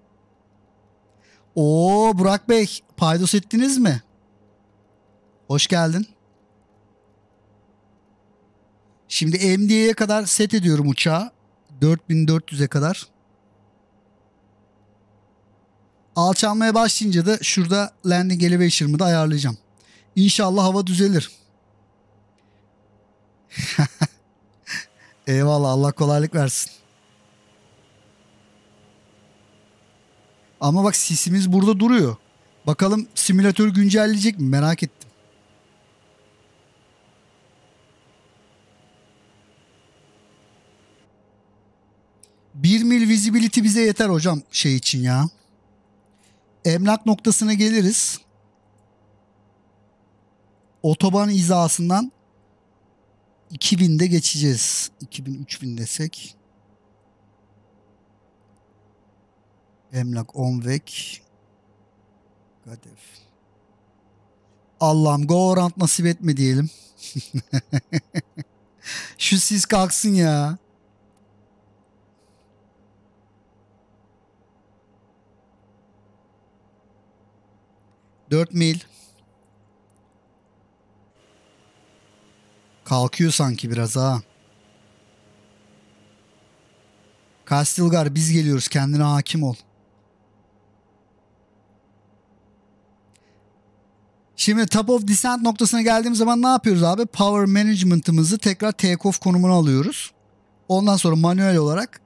Oo Burak Bey, paydos ettiniz mi? Hoş geldin. Şimdi M D A'ye kadar set ediyorum uçağı. dört bin dört yüz'e kadar. Alçalmaya başlayınca da şurada landing elevation'ımı da ayarlayacağım. İnşallah hava düzelir. Eyvallah, Allah kolaylık versin. Ama bak sisimiz burada duruyor. Bakalım simülatör güncelleyecek mi? Merak ettim. Bir mil visibility bize yeter hocam şey için ya. Emlak noktasına geliriz. Otoban hizasından iki bin'de geçeceğiz. iki bin, üç bin desek. Emlak Onvek. Gadef. Allah'ım go around nasip etme diyelim. Şu sis kalksın ya. dört mil. Kalkıyor sanki biraz ha. Kastilgar biz geliyoruz, kendine hakim ol. Şimdi top of descent noktasına geldiğimiz zaman ne yapıyoruz abi? Power management'ımızı tekrar take off konumuna alıyoruz. Ondan sonra manuel olarak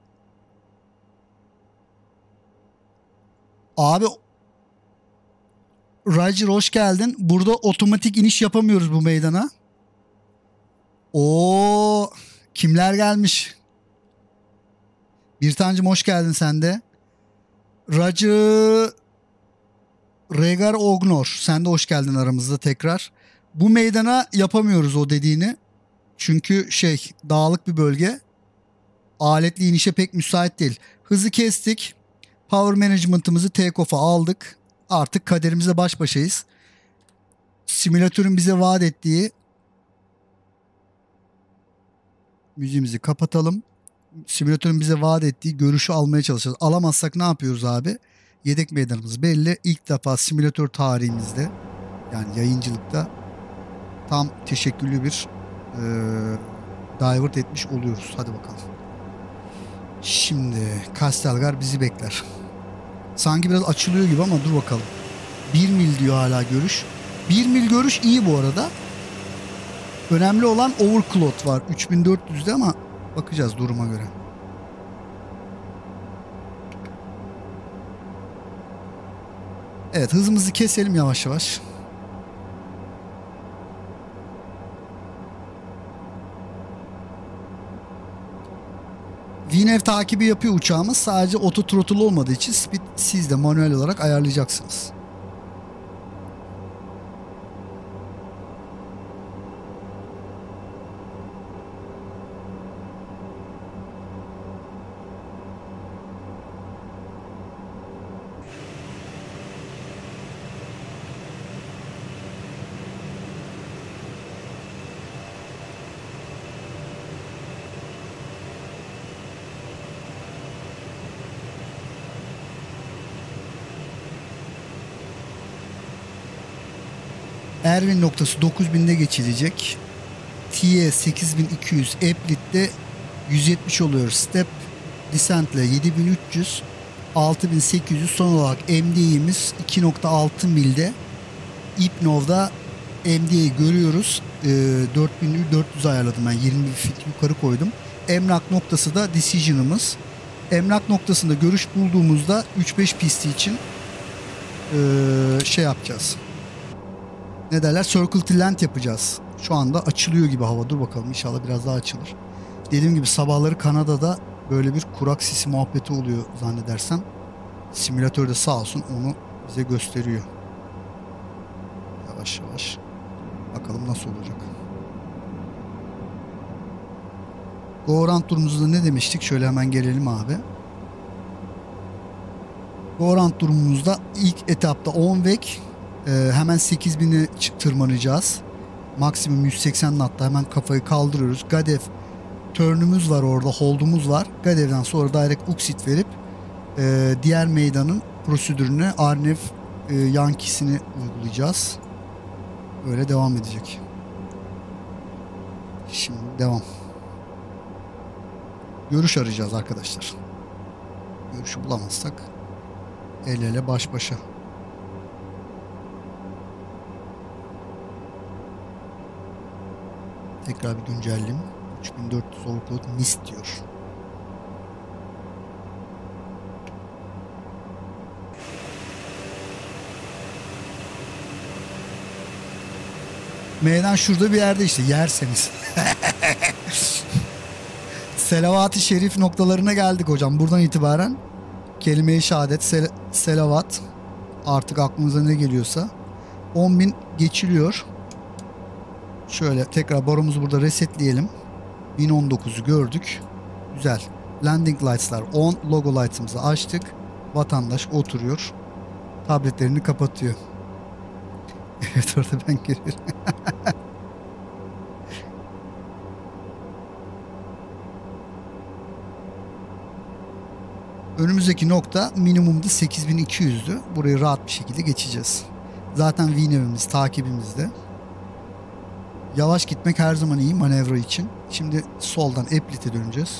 abi Roger hoş geldin. Burada otomatik iniş yapamıyoruz bu meydana. Oo, kimler gelmiş? Bir tancım hoş geldin sen de. Roger Regar Ognor, sen de hoş geldin aramızda tekrar. Bu meydana yapamıyoruz o dediğini. Çünkü şey, dağlık bir bölge. Aletli inişe pek müsait değil. Hızı kestik. Power management'ımızı take off'a aldık. Artık kaderimize baş başayız. Simülatörün bize vaat ettiği, müziğimizi kapatalım. Simülatörün bize vaat ettiği görüşü almaya çalışacağız. Alamazsak ne yapıyoruz abi? Yedek meydanımız belli. İlk defa simülatör tarihimizde, yani yayıncılıkta tam teşekküllü bir e, divert etmiş oluyoruz. Hadi bakalım. Şimdi Kastelgar bizi bekler. Sanki biraz açılıyor gibi ama dur bakalım. bir mil diyor hala görüş. bir mil görüş iyi bu arada. Önemli olan overclock var. üç bin dört yüz'de ama bakacağız duruma göre. Evet, hızımızı keselim yavaş yavaş. V N A V takibi yapıyor uçağımız. Sadece auto throttle olmadığı için speed siz de manuel olarak ayarlayacaksınız. Erwin noktası dokuz binde geçilecek. T A sekiz bin iki yüz, Eplit'te yüz yetmiş oluyor. Step Descent'le yedi bin üç yüz, altı bin sekiz yüz. Son olarak M D I'miz iki nokta altı milde. İpnov'da M D I'yi görüyoruz. E, dört bin dört yüz ayarladım ben. yirmi fit yukarı koydum. Emrak noktası da Decision'ımız. Emrak noktasında görüş bulduğumuzda üç beş pisti için e, şey yapacağız. Ne derler? Circle to land yapacağız. Şu anda açılıyor gibi hava. Dur bakalım, inşallah biraz daha açılır. Dediğim gibi sabahları Kanada'da böyle bir kurak sisi muhabbeti oluyor zannedersem. Simülatörde sağ olsun onu bize gösteriyor. Yavaş yavaş. Bakalım nasıl olacak. Go around durumumuzda ne demiştik? Şöyle hemen gelelim abi. Go around durumumuzda ilk etapta on vek, e, hemen sekiz bini tırmanacağız. Maksimum yüz seksen knot'ta hemen kafayı kaldırıyoruz. Gadev turn'ümüz var orada, hold'umuz var. Gadev'den sonra direkt exit verip e, diğer meydanın prosedürüne R N F e, yankisini uygulayacağız. Öyle devam edecek. Şimdi devam. Görüş arayacağız arkadaşlar. Görüşü bulamazsak el ele baş başa. Tekrar bir güncelleyeyim. üç bin dört yüz overclock mist diyor. Meydan şurada bir yerde işte, yerseniz. Selavat-ı Şerif noktalarına geldik hocam. Buradan itibaren kelime-i şehadet, sel selavat, artık aklınıza ne geliyorsa on bin geçiliyor. Şöyle tekrar barumuzu burada resetleyelim. bin on dokuzu gördük. Güzel. Landing lights'lar on. Logo lights'ımızı açtık. Vatandaş oturuyor. Tabletlerini kapatıyor. Evet, orada ben görüyorum. Önümüzdeki nokta minimumda sekiz bin iki yüzdü. Burayı rahat bir şekilde geçeceğiz. Zaten V N V'imiz takibimizde. Yavaş gitmek her zaman iyi manevra için. Şimdi soldan Eplit'e döneceğiz.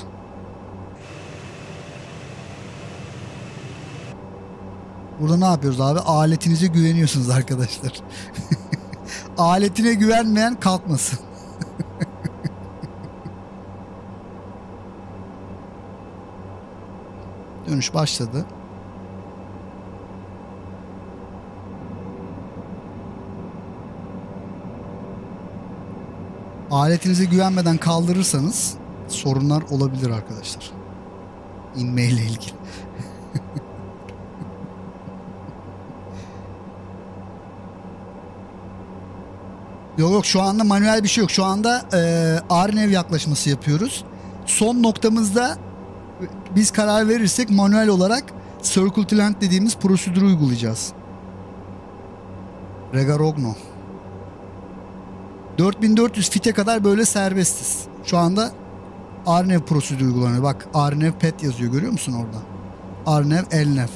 Burada ne yapıyoruz abi? Aletinize güveniyorsunuz arkadaşlar. Aletine güvenmeyen kalkmasın. Dönüş başladı. Aletinize güvenmeden kaldırırsanız sorunlar olabilir arkadaşlar. İnmeyle ilgili. Yok yok, şu anda manuel bir şey yok. Şu anda e, R N V yaklaşması yapıyoruz. Son noktamızda biz karar verirsek manuel olarak Circle to Land dediğimiz prosedürü uygulayacağız. Regarogno. dört bin dört yüz fite kadar böyle serbestiz. Şu anda R N V prosedürü uygulanıyor. Bak, R N V P E T yazıyor, görüyor musun orada? R N V, L N V.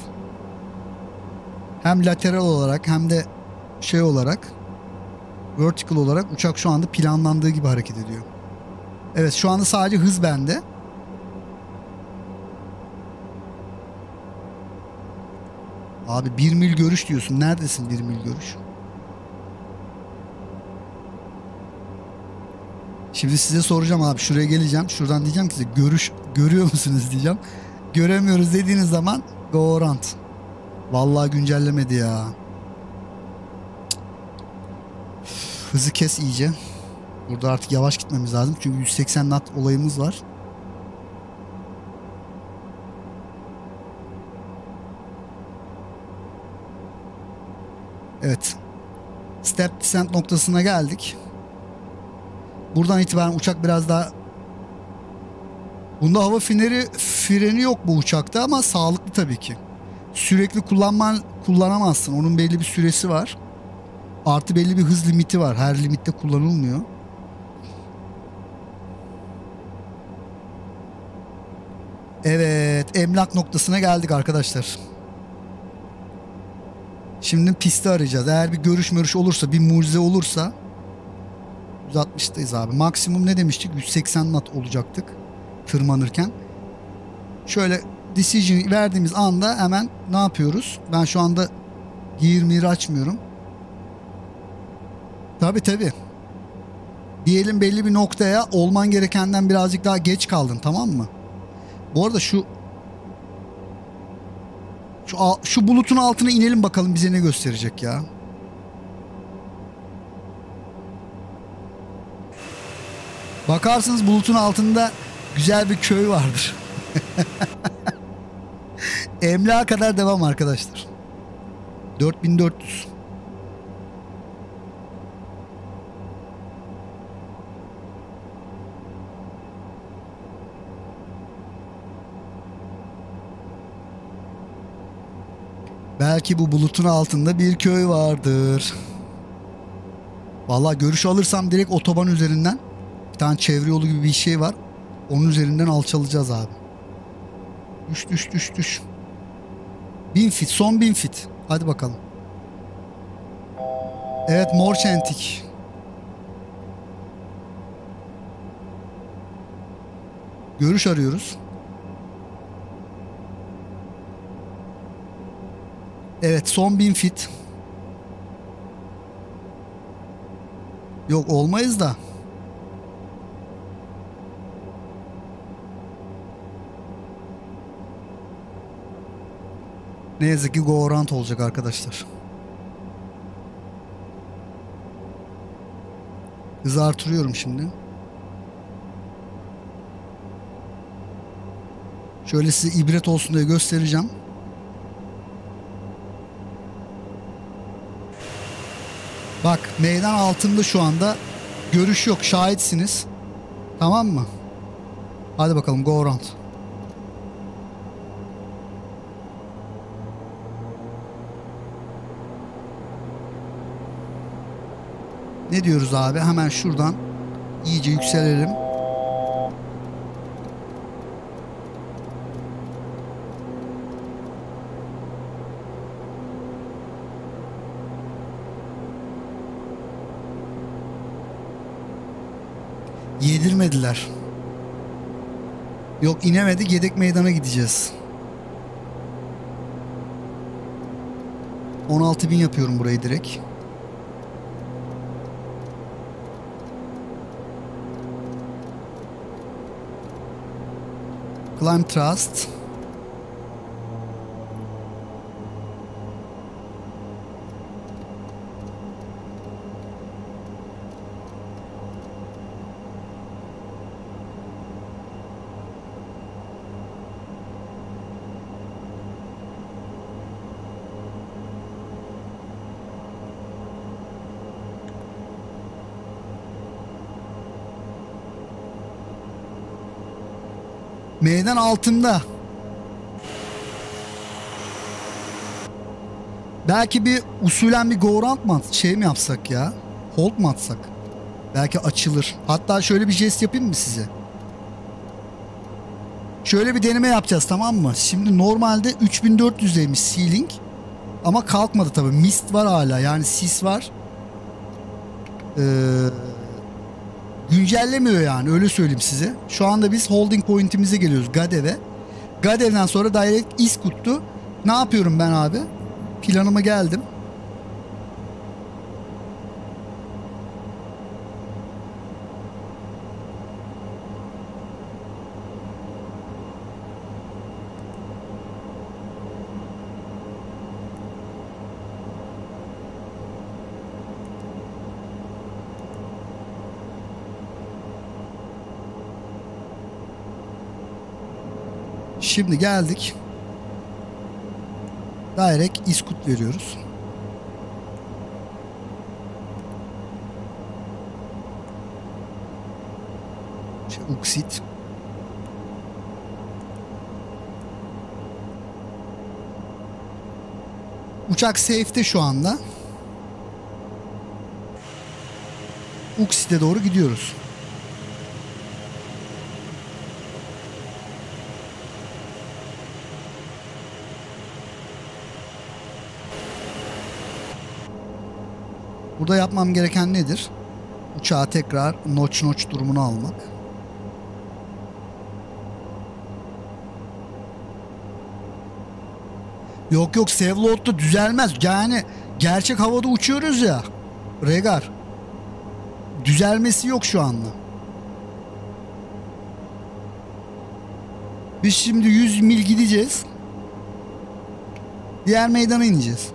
Hem lateral olarak hem de şey olarak, vertical olarak uçak şu anda planlandığı gibi hareket ediyor. Evet, şu anda sadece hız bende. Abi bir mil görüş diyorsun. Neredesin bir mil görüş? Şimdi size soracağım abi. Şuraya geleceğim. Şuradan diyeceğim ki size, görüş görüyor musunuz diyeceğim. Göremiyoruz dediğiniz zaman go around. Vallahi güncellemedi ya. Hızı kes iyice. Burada artık yavaş gitmemiz lazım. Çünkü yüz seksen knot olayımız var. Evet. Step descent noktasına geldik. Buradan itibaren uçak biraz daha... Bunda hava freneri, freni yok bu uçakta ama sağlıklı tabii ki. Sürekli kullanman, kullanamazsın. Onun belli bir süresi var. Artı belli bir hız limiti var. Her limitte kullanılmıyor. Evet, emlak noktasına geldik arkadaşlar. Şimdi pisti arayacağız. Eğer bir görüş mörüş olursa, bir mucize olursa yüz altmıştayız abi. Maksimum ne demiştik? yüz seksen knot olacaktık tırmanırken. Şöyle decision verdiğimiz anda hemen ne yapıyoruz? Ben şu anda gear mir açmıyorum. Tabii tabii. Diyelim belli bir noktaya olman gerekenden birazcık daha geç kaldın, tamam mı? Bu arada şu şu, şu bulutun altına inelim bakalım bize ne gösterecek ya. Bakarsınız bulutun altında güzel bir köy vardır. Emlak'a kadar devam arkadaşlar. dört bin dört yüz. Belki bu bulutun altında bir köy vardır. Vallahi görüş alırsam direkt otoban üzerinden bir tane çevre yolu gibi bir şey var. Onun üzerinden alçalacağız abi. Düş düş düş düş. Bin fit, son bin fit. Hadi bakalım. Evet, mor çentik. Görüş arıyoruz. Evet, son bin fit. Yok, olmayız da. Ne yazık ki go around olacak arkadaşlar. Hızı artırıyorum şimdi. Şöyle size ibret olsun diye göstereceğim. Bak, meydan altında şu anda görüş yok, şahitsiniz. Tamam mı? Hadi bakalım, go around. Ne diyoruz abi? Hemen şuradan iyice yükselelim. Yedirmediler. Yok, inemedik, yedek meydana gideceğiz. on altı bin yapıyorum burayı direkt. Climb Trust. Meydan altında. Belki bir usulen bir go round mı şey mi yapsak ya? Hold mu atsak? Belki açılır. Hatta şöyle bir jest yapayım mı size? Şöyle bir deneme yapacağız, tamam mı? Şimdi normalde üç bin dört yüzdeymiş ceiling. Ama kalkmadı tabii. Mist var hala, yani sis var. Ee, güncellemiyor yani, öyle söyleyeyim size. Şu anda biz holding point'imize geliyoruz, Gadev'e. Gadev'den sonra direkt Iskut'tu. Ne yapıyorum ben abi? Planıma geldim. Şimdi geldik. Direkt Iskut veriyoruz. Şey, Uksit. Uçak safe'te şu anda. Uksit'e doğru gidiyoruz. Burada yapmam gereken nedir? Uçağı tekrar notch notch durumuna almak. Yok yok, Sevlord'da düzelmez. Yani gerçek havada uçuyoruz ya. Regar. Düzelmesi yok şu anda. Biz şimdi yüz mil gideceğiz. Diğer meydana ineceğiz.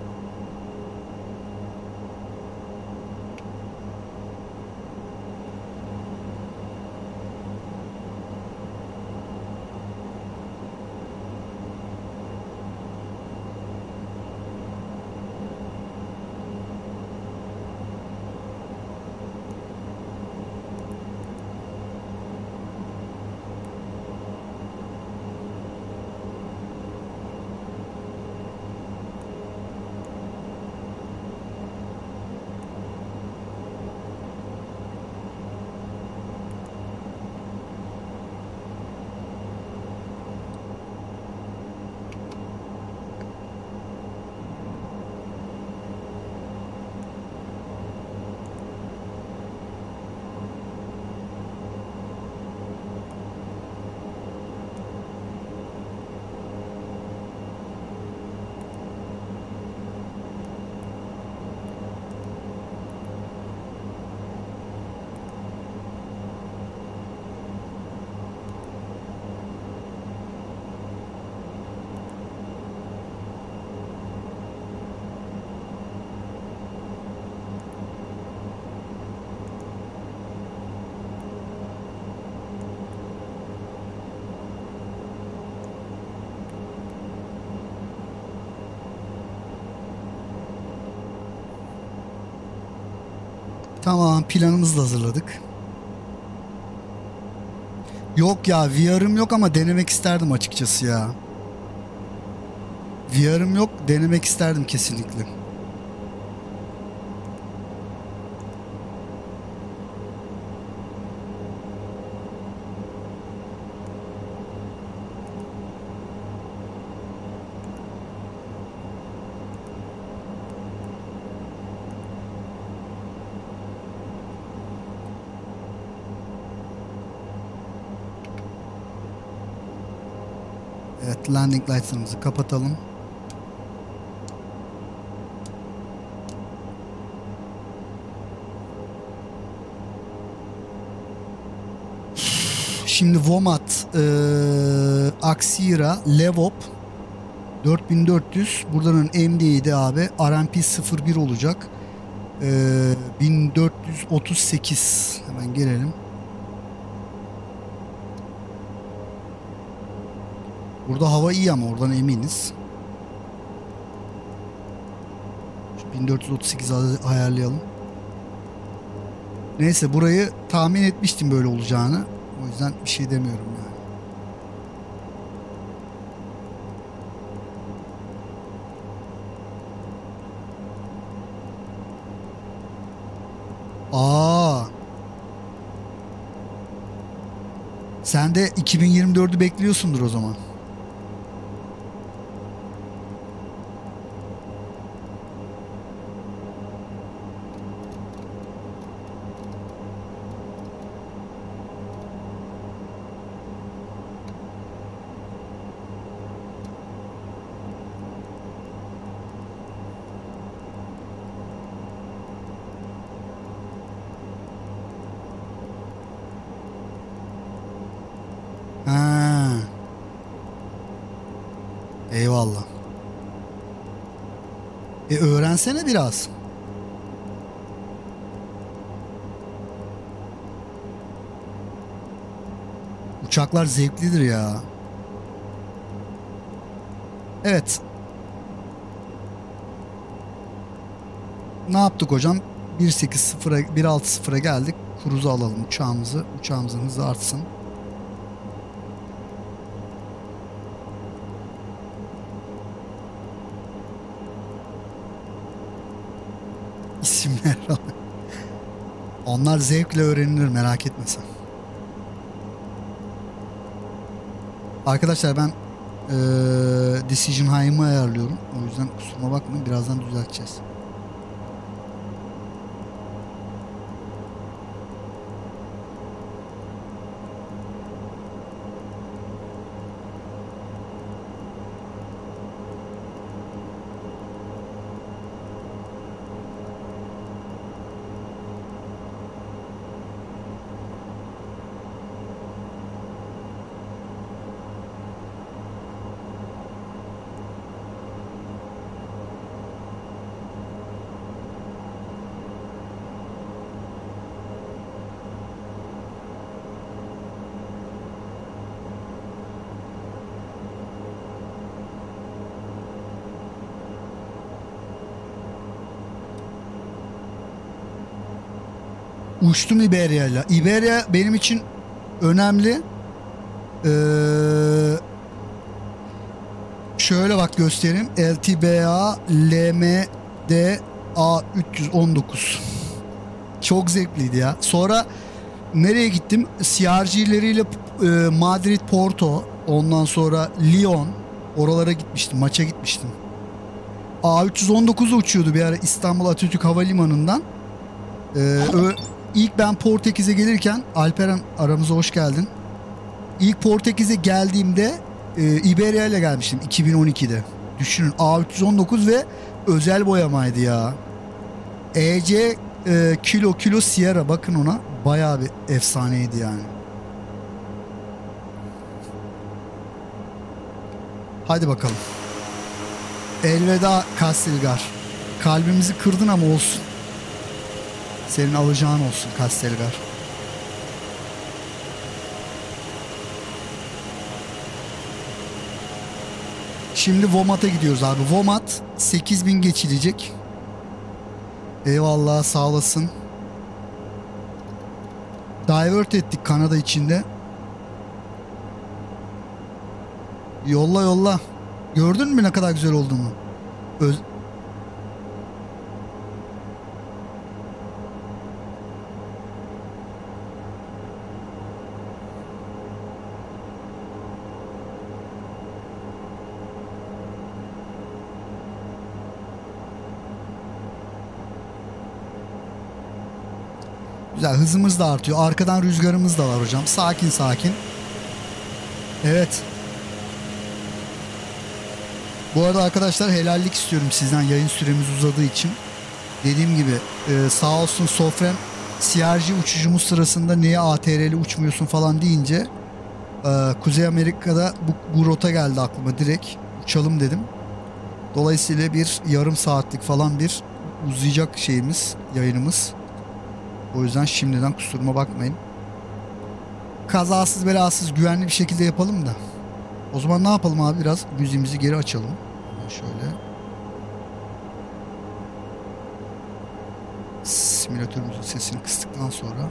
Tamam, planımızı da hazırladık. Yok ya, V R'ım yok ama denemek isterdim açıkçası ya. V R'ım yok, denemek isterdim kesinlikle. Evet, landing lights'ımızı kapatalım. Şimdi Vomat, ee, Aksira, Levop dört bin dört yüz. Buradanın M D'ydi abi. R M P sıfır bir olacak. Ee, bin dört yüz otuz sekiz. Hemen gelelim. Burada hava iyi ama oradan eminiz. Şu bin dört yüz otuz sekiz ayarlayalım. Neyse, burayı tahmin etmiştim böyle olacağını. O yüzden bir şey demiyorum yani. Aa. Sen de iki bin yirmi dördü bekliyorsundur o zaman. Ha. Eyvallah. E öğrensene biraz. Uçaklar zevklidir ya. Evet. Ne yaptık hocam? bir sekiz sıfıra, bir altı sıfıra geldik. Cruise'u alalım uçağımızı. Uçağımızın hızı artsın. İsimler. Onlar zevkle öğrenilir, merak etme sen. Arkadaşlar ben ee, Decision High'ımı ayarlıyorum. O yüzden kusuruma bakmayın. Birazdan düzelteceğiz. Uçtum Iberia'yla. Iberia benim için önemli. Ee, şöyle bak göstereyim. L T B A L M D A üç yüz on dokuz. Çok zevkliydi ya. Sonra nereye gittim? C R G'leriyle e, Madrid, Porto, ondan sonra Lyon, oralara gitmiştim. Maça gitmiştim. A üç yüz on dokuz uçuyordu bir ara İstanbul Atatürk Havalimanı'ndan. Ee, ö, ilk ben Portekiz'e gelirken, Alperen aramıza hoş geldin. İlk Portekiz'e geldiğimde e, Iberia ile gelmiştim iki bin on ikide. Düşünün, A üç yüz on dokuz ve özel boyamaydı ya. E C e, Kilo Kilo Sierra, bakın ona, bayağı bir efsaneydi yani. Hadi bakalım. Elveda Kastelgar. Kalbimizi kırdın ama olsun. Senin alacağın olsun Kastelgar. Şimdi Vomat'a gidiyoruz abi. Vomat sekiz bin geçilecek. Eyvallah, sağ olasın. Divert ettik Kanada içinde. Yolla yolla. Gördün mü ne kadar güzel olduğunu? Öz Güzel, hızımız da artıyor. Arkadan rüzgarımız da var hocam. Sakin sakin. Evet. Bu arada arkadaşlar, helallik istiyorum sizden yayın süremiz uzadığı için. Dediğim gibi e, sağ olsun Sofrem, C R G uçucumuz sırasında niye A T R L'li uçmuyorsun falan deyince e, Kuzey Amerika'da bu, bu rota geldi aklıma, direkt uçalım dedim. Dolayısıyla bir yarım saatlik falan bir uzayacak şeyimiz, yayınımız. O yüzden şimdiden kusuruma bakmayın. Kazasız belasız güvenli bir şekilde yapalım da. O zaman ne yapalım abi, biraz müziğimizi geri açalım. Şöyle. Simülatörümüzün sesini kıstıktan sonra.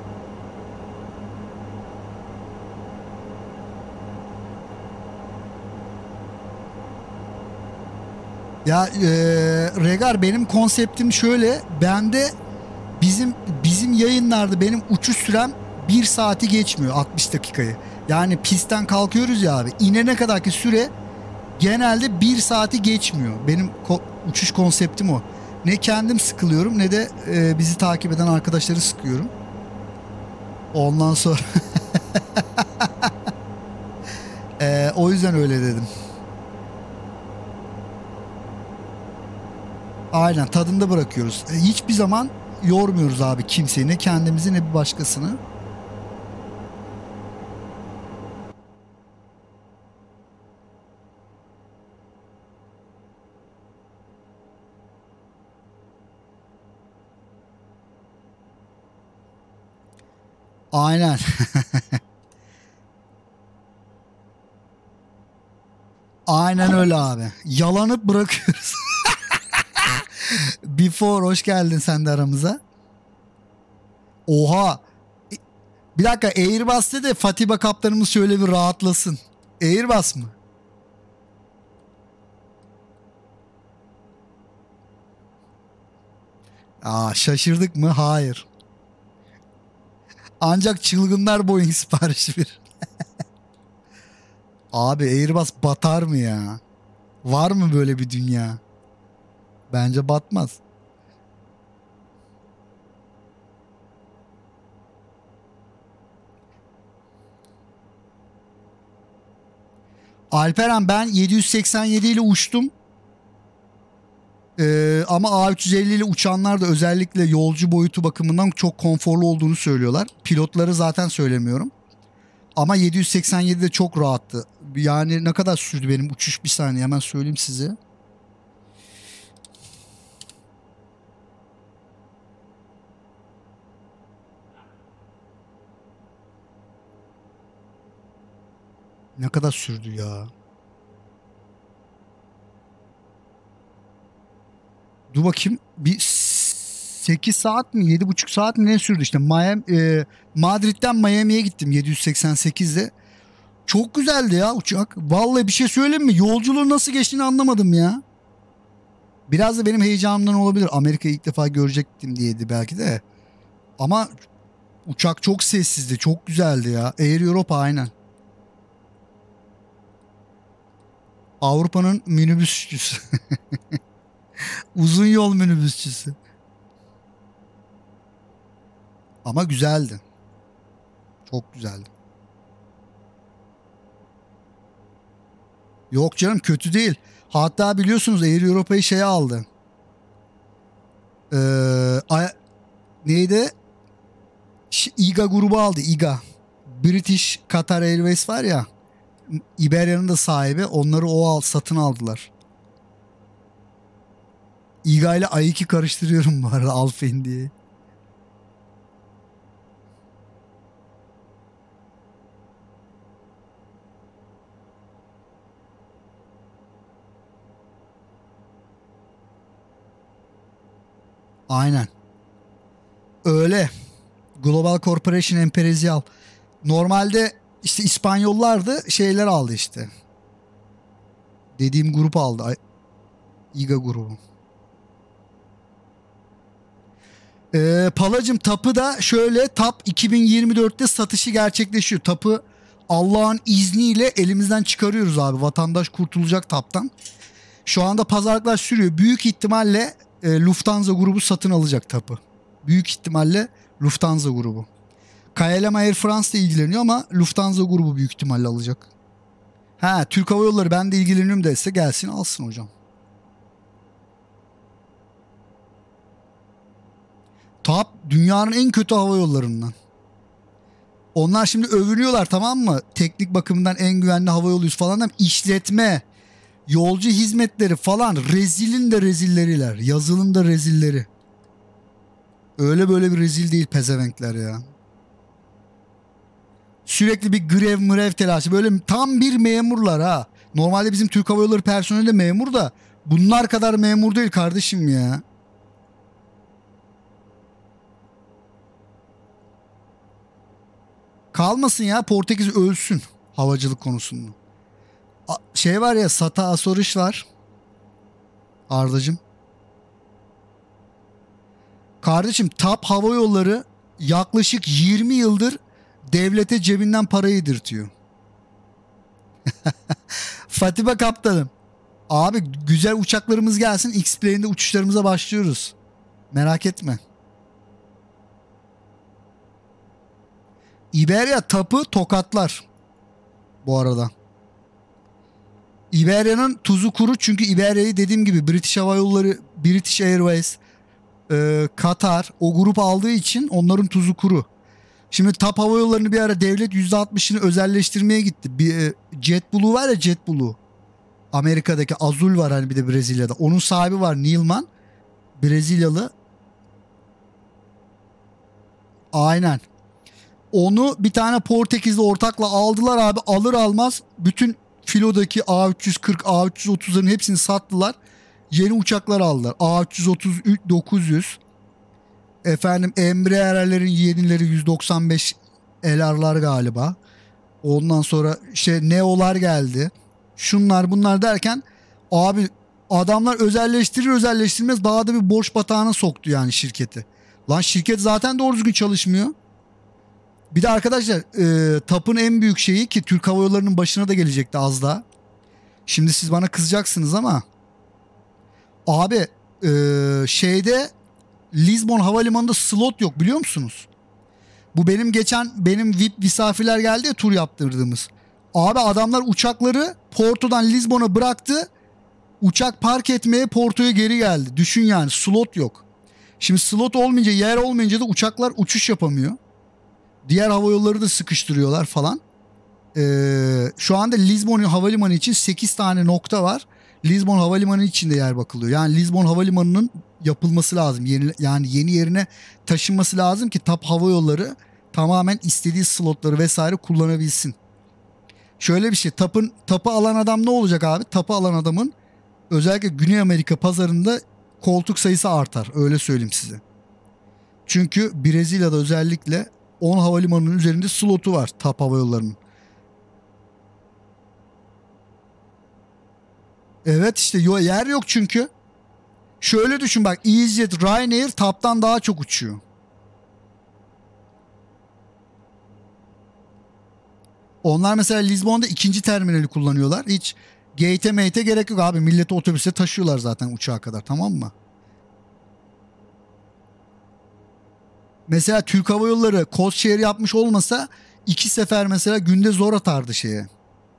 Ya e, Regar, benim konseptim şöyle. Bende bizim bizim yayınlarda benim uçuş sürem bir saati geçmiyor, altmış dakikayı. Yani pistten kalkıyoruz ya abi. İnene kadarki süre genelde bir saati geçmiyor. Benim ko- uçuş konseptim o. Ne kendim sıkılıyorum ne de e, bizi takip eden arkadaşları sıkıyorum. Ondan sonra e, o yüzden öyle dedim. Aynen, tadında bırakıyoruz. E, hiçbir zaman yormuyoruz abi kimseyi. Ne kendimizi ne bir başkasını. Aynen. Aynen öyle abi. Yalanıp bırakıyoruz. Before, hoş geldin sen de aramıza. Oha. Bir dakika, Airbus de Fatiba kaptanımız şöyle bir rahatlasın. Airbus mı? Aa, şaşırdık mı? Hayır. Ancak çılgınlar Boeing siparişi verir. Abi Airbus batar mı ya? Var mı böyle bir dünya? Bence batmaz. Alperen, ben yedi yüz seksen yedi ile uçtum. Ee, ama A üç yüz elli ile uçanlar da özellikle yolcu boyutu bakımından çok konforlu olduğunu söylüyorlar. Pilotları zaten söylemiyorum. Ama yedi yüz seksen yedi de çok rahattı. Yani ne kadar sürdü benim uçuş, bir saniye hemen söyleyeyim size. Ne kadar sürdü ya? Dur bakayım. Bir sekiz saat mi yedi buçuk saat mi ne sürdü işte. Miami, e, Madrid'den Miami'ye gittim yedi yüz seksen sekizde. Çok güzeldi ya uçak. Vallahi bir şey söyleyeyim mi? Yolculuğun nasıl geçtiğini anlamadım ya. Biraz da benim heyecanımdan olabilir. Amerika'yı ilk defa görecektim diyeydi belki de. Ama uçak çok sessizdi. Çok güzeldi ya. Air Europa aynen. Avrupa'nın minibüsçüsü. Uzun yol minibüsçüsü. Ama güzeldi. Çok güzeldi. Yok canım kötü değil. Hatta biliyorsunuz Air Europa'yı şeye aldı. Ee, A- neydi? Ş- İGA grubu aldı. İGA. British Qatar Airways var ya. Iberia'nın da sahibi. Onları o al, satın aldılar. İGA ile A iki karıştırıyorum bu arada Alfen diye. Aynen. Öyle. Global Corporation Emperyal. Normalde işte İspanyollardı şeyler aldı işte. Dediğim grup aldı. Ay- İGA grubu. Ee, Palacım Tapı da şöyle Tap iki bin yirmi dörtte satışı gerçekleşiyor. Tapı Allah'ın izniyle elimizden çıkarıyoruz abi. Vatandaş kurtulacak Tap'tan. Şu anda pazarlıklar sürüyor. Büyük ihtimalle e, Lufthansa grubu satın alacak Tap'ı. Büyük ihtimalle Lufthansa grubu. K L M Air France ile ilgileniyor ama Lufthansa grubu büyük ihtimalle alacak. Ha Türk Hava Yolları ben de ilgileniyorum dese gelsin alsın hocam. TAP dünyanın en kötü hava yollarından. Onlar şimdi övünüyorlar tamam mı? Teknik bakımından en güvenli hava yoluyuz falan ama işletme, yolcu hizmetleri falan rezilin de rezilleriler. Yazılın da rezilleri. Öyle böyle bir rezil değil pezevenkler ya. Sürekli bir grev mrev telaşı. Böyle tam bir memurlar ha. Normalde bizim Türk Hava Yolları personeli de memur da bunlar kadar memur değil kardeşim ya. Kalmasın ya Portekiz ölsün havacılık konusunda. A- şey var ya Sata Azoriş var. Ardacığım. Kardeşim TAP Hava Yolları yaklaşık yirmi yıldır devlete cebinden para yedirtiyor. Fatime Kaptanım. Abi güzel uçaklarımız gelsin. X-Plane'de uçuşlarımıza başlıyoruz. Merak etme. Iberia TAP'ı tokatlar. Bu arada. Iberia'nın tuzu kuru çünkü Iberia'yı dediğim gibi British Hava Yolları, British Airways, e, Katar o grup aldığı için onların tuzu kuru. Şimdi TAP Hava Yolları'nı bir ara devlet yüzde altmışını özelleştirmeye gitti. Bir, e, JetBlue var ya JetBlue. Amerika'daki Azul var hani bir de Brezilya'da. Onun sahibi var Neilman. Brezilyalı. Aynen. Onu bir tane Portekizli ortakla aldılar abi. Alır almaz bütün filodaki A üç yüz kırk, A üç yüz otuzların hepsini sattılar. Yeni uçaklar aldılar. A üç yüz otuz dokuz yüz. Efendim Embraer'lerin yenileri yüz doksan beş L R'lar galiba. Ondan sonra şey Neo'lar geldi. Şunlar bunlar derken abi adamlar özelleştirir özelleştirmez daha da bir borç batağına soktu yani şirketi. Lan şirket zaten doğru düzgün çalışmıyor. Bir de arkadaşlar e, TAP'ın en büyük şeyi ki Türk Hava Yolları'nın başına da gelecekti az daha. Şimdi siz bana kızacaksınız ama abi e, şeyde Lisbon Havalimanı'nda slot yok biliyor musunuz? Bu benim geçen benim V I P misafirler geldi ya tur yaptırdığımız. Abi adamlar uçakları Porto'dan Lisbon'a bıraktı. Uçak park etmeye Porto'ya geri geldi. Düşün yani slot yok. Şimdi slot olmayınca yer olmayınca da uçaklar uçuş yapamıyor. Diğer hava yolları da sıkıştırıyorlar falan. Ee, şu anda Lisbon Havalimanı için sekiz tane nokta var. Lisbon Havalimanı için de yer bakılıyor. Yani Lisbon Havalimanı'nın yapılması lazım. Yeni, yani yeni yerine taşınması lazım ki TAP Hava Yolları tamamen istediği slotları vesaire kullanabilsin. Şöyle bir şey TAP'ın TAP'ı alan adam ne olacak abi? TAP'ı alan adamın özellikle Güney Amerika pazarında koltuk sayısı artar. Öyle söyleyeyim size. Çünkü Brezilya'da özellikle on havalimanının üzerinde slotu var TAP Hava Yolları'nın. Evet işte yer yok çünkü. Şöyle düşün bak, EasyJet, Ryanair TAP'tan daha çok uçuyor. Onlar mesela Lizbon'da ikinci terminali kullanıyorlar. Hiç gate'e mate'e gerek yok abi. Milleti otobüse taşıyorlar zaten uçağa kadar, tamam mı? Mesela Türk Hava Yolları cost share yapmış olmasa iki sefer mesela günde zor atardı şeye.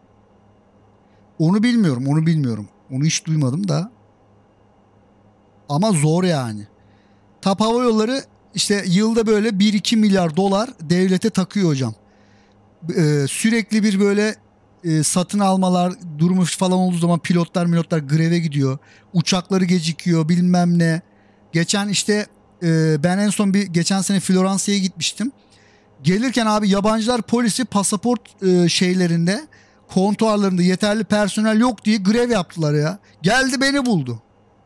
Onu bilmiyorum, onu bilmiyorum. Onu hiç duymadım da. Ama zor yani. TAP Hava Yolları işte yılda böyle bir iki milyar dolar devlete takıyor hocam. Ee, sürekli bir böyle e, satın almalar durumu falan olduğu zaman pilotlar milotlar greve gidiyor. Uçakları gecikiyor bilmem ne. Geçen işte e, ben en son bir geçen sene Floransa'ya gitmiştim. Gelirken abi yabancılar polisi pasaport e, şeylerinde, kontuarlarında yeterli personel yok diye grev yaptılar ya. Geldi beni buldu.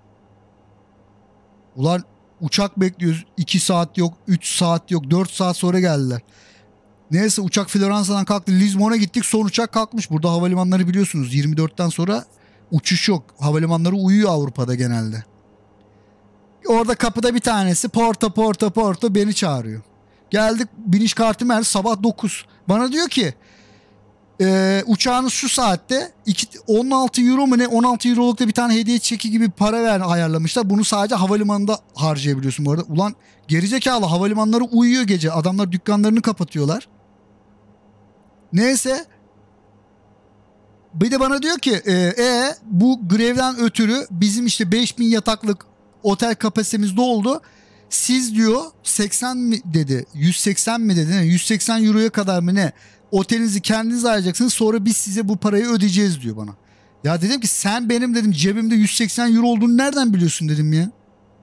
Ulan uçak bekliyoruz, iki saat yok, üç saat yok, dört saat sonra geldiler. Neyse uçak Floransa'dan kalktı, Lizbon'a gittik, son uçak kalkmış. Burada havalimanları biliyorsunuz yirmi dörtten sonra uçuş yok. Havalimanları uyuyor Avrupa'da genelde. Orada kapıda bir tanesi Porto Porto Porto beni çağırıyor. Geldik, biniş kartı ver, sabah dokuz. Bana diyor ki e, uçağınız şu saatte iki, on altı euro mu ne, on altı euroluk da bir tane hediye çeki gibi para ver ayarlamışlar. Bunu sadece havalimanında harcayabiliyorsun bu arada. Ulan gerizekalı, havalimanları uyuyor gece. Adamlar dükkanlarını kapatıyorlar. Neyse bir de bana diyor ki e, e bu grevden ötürü bizim işte beş bin yataklık otel kapasitemiz doldu. Siz diyor seksen mi dedi, yüz seksen mi dedi, ne? yüz seksen euroya kadar mı ne, otelinizi kendiniz ayıracaksınız, sonra biz size bu parayı ödeyeceğiz diyor bana. Ya dedim ki sen benim dedim cebimde yüz seksen euro olduğunu nereden biliyorsun dedim ya.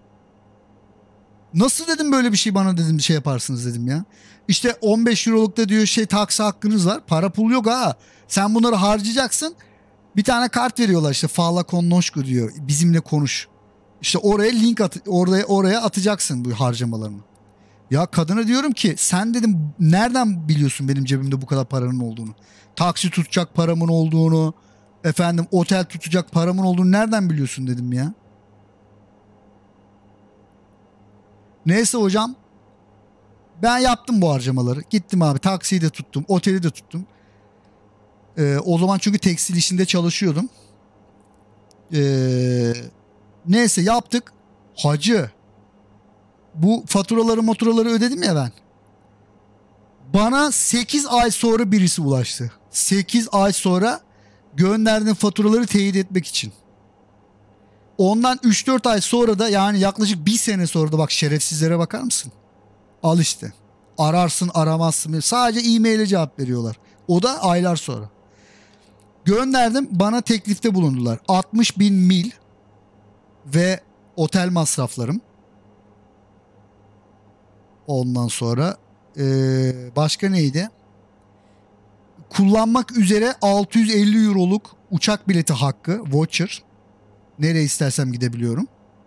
Nasıl dedim böyle bir şey bana dedim bir şey yaparsınız dedim ya. İşte on beş euroluk da diyor şey taksi hakkınız var. Para pul yok ha. Sen bunları harcayacaksın. Bir tane kart veriyorlar işte Fala Konnoşku diyor. Bizimle konuş. İşte oraya link at, oraya oraya atacaksın bu harcamalarını. Ya kadına diyorum ki sen dedim nereden biliyorsun benim cebimde bu kadar paranın olduğunu? Taksi tutacak paramın olduğunu, efendim otel tutacak paramın olduğunu nereden biliyorsun dedim ya. Neyse hocam ben yaptım bu harcamaları. Gittim abi, taksiyi de tuttum, oteli de tuttum. Ee, o zaman çünkü tekstil işinde çalışıyordum. Ee, neyse yaptık. Hacı bu faturaları moturaları ödedim ya ben. Bana sekiz ay sonra birisi ulaştı. sekiz ay sonra gönderdiğim faturaları teyit etmek için. Ondan üç dört ay sonra da, yani yaklaşık bir sene sonra da, bak şerefsizlere bakar mısın? Al işte. Ararsın aramazsın. Sadece e-mail'e cevap veriyorlar. O da aylar sonra. Gönderdim, bana teklifte bulundular. altmış bin mil ve otel masraflarım. Ondan sonra ee, başka neydi? Kullanmak üzere altı yüz elli euroluk uçak bileti hakkı, voucher. Nereye istersem gidebiliyorum.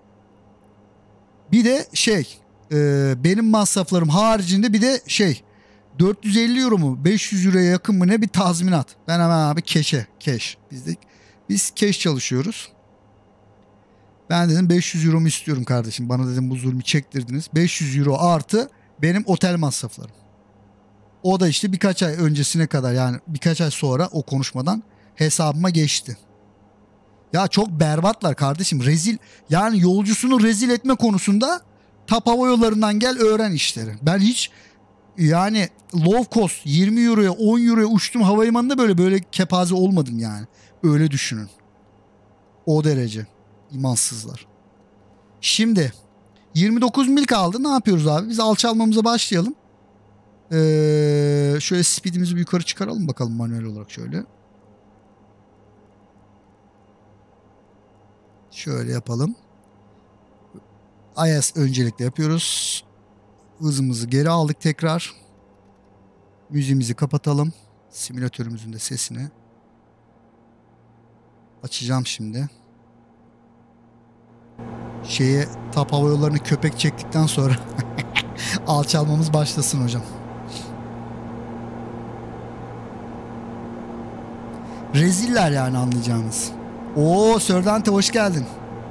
Bir de şey e, benim masraflarım haricinde bir de şey dört yüz elli euro mu beş yüz euroya yakın mı ne bir tazminat. Ben hemen abi keşe keş. Biz de, biz keş çalışıyoruz. Ben dedim beş yüz euro mu istiyorum kardeşim. Bana dedim bu zulmü çektirdiniz. beş yüz euro artı benim otel masraflarım. O da işte birkaç ay öncesine kadar, yani birkaç ay sonra o konuşmadan hesabıma geçti. Ya çok berbatlar kardeşim, rezil, yani yolcusunu rezil etme konusunda TAP Hava Yolları'ndan gel öğren işleri. Ben hiç yani low cost yirmi euroya on euroya uçtum havalimanında böyle böyle kepaze olmadım yani. Öyle düşünün. O derece imansızlar. Şimdi yirmi dokuz mil kaldı, ne yapıyoruz abi? Biz alçalmamıza başlayalım. Ee, şöyle speedimizi bir yukarı çıkaralım bakalım manuel olarak şöyle. Şöyle yapalım. I S öncelikle yapıyoruz. Hızımızı geri aldık tekrar. Müziğimizi kapatalım. Simülatörümüzün de sesini açacağım şimdi. Şeye TAP Hava Yolları'nı köpek çektikten sonra Alçalmamız başlasın hocam. Reziller yani, anlayacağınız. Oo Sir Dante hoş geldin.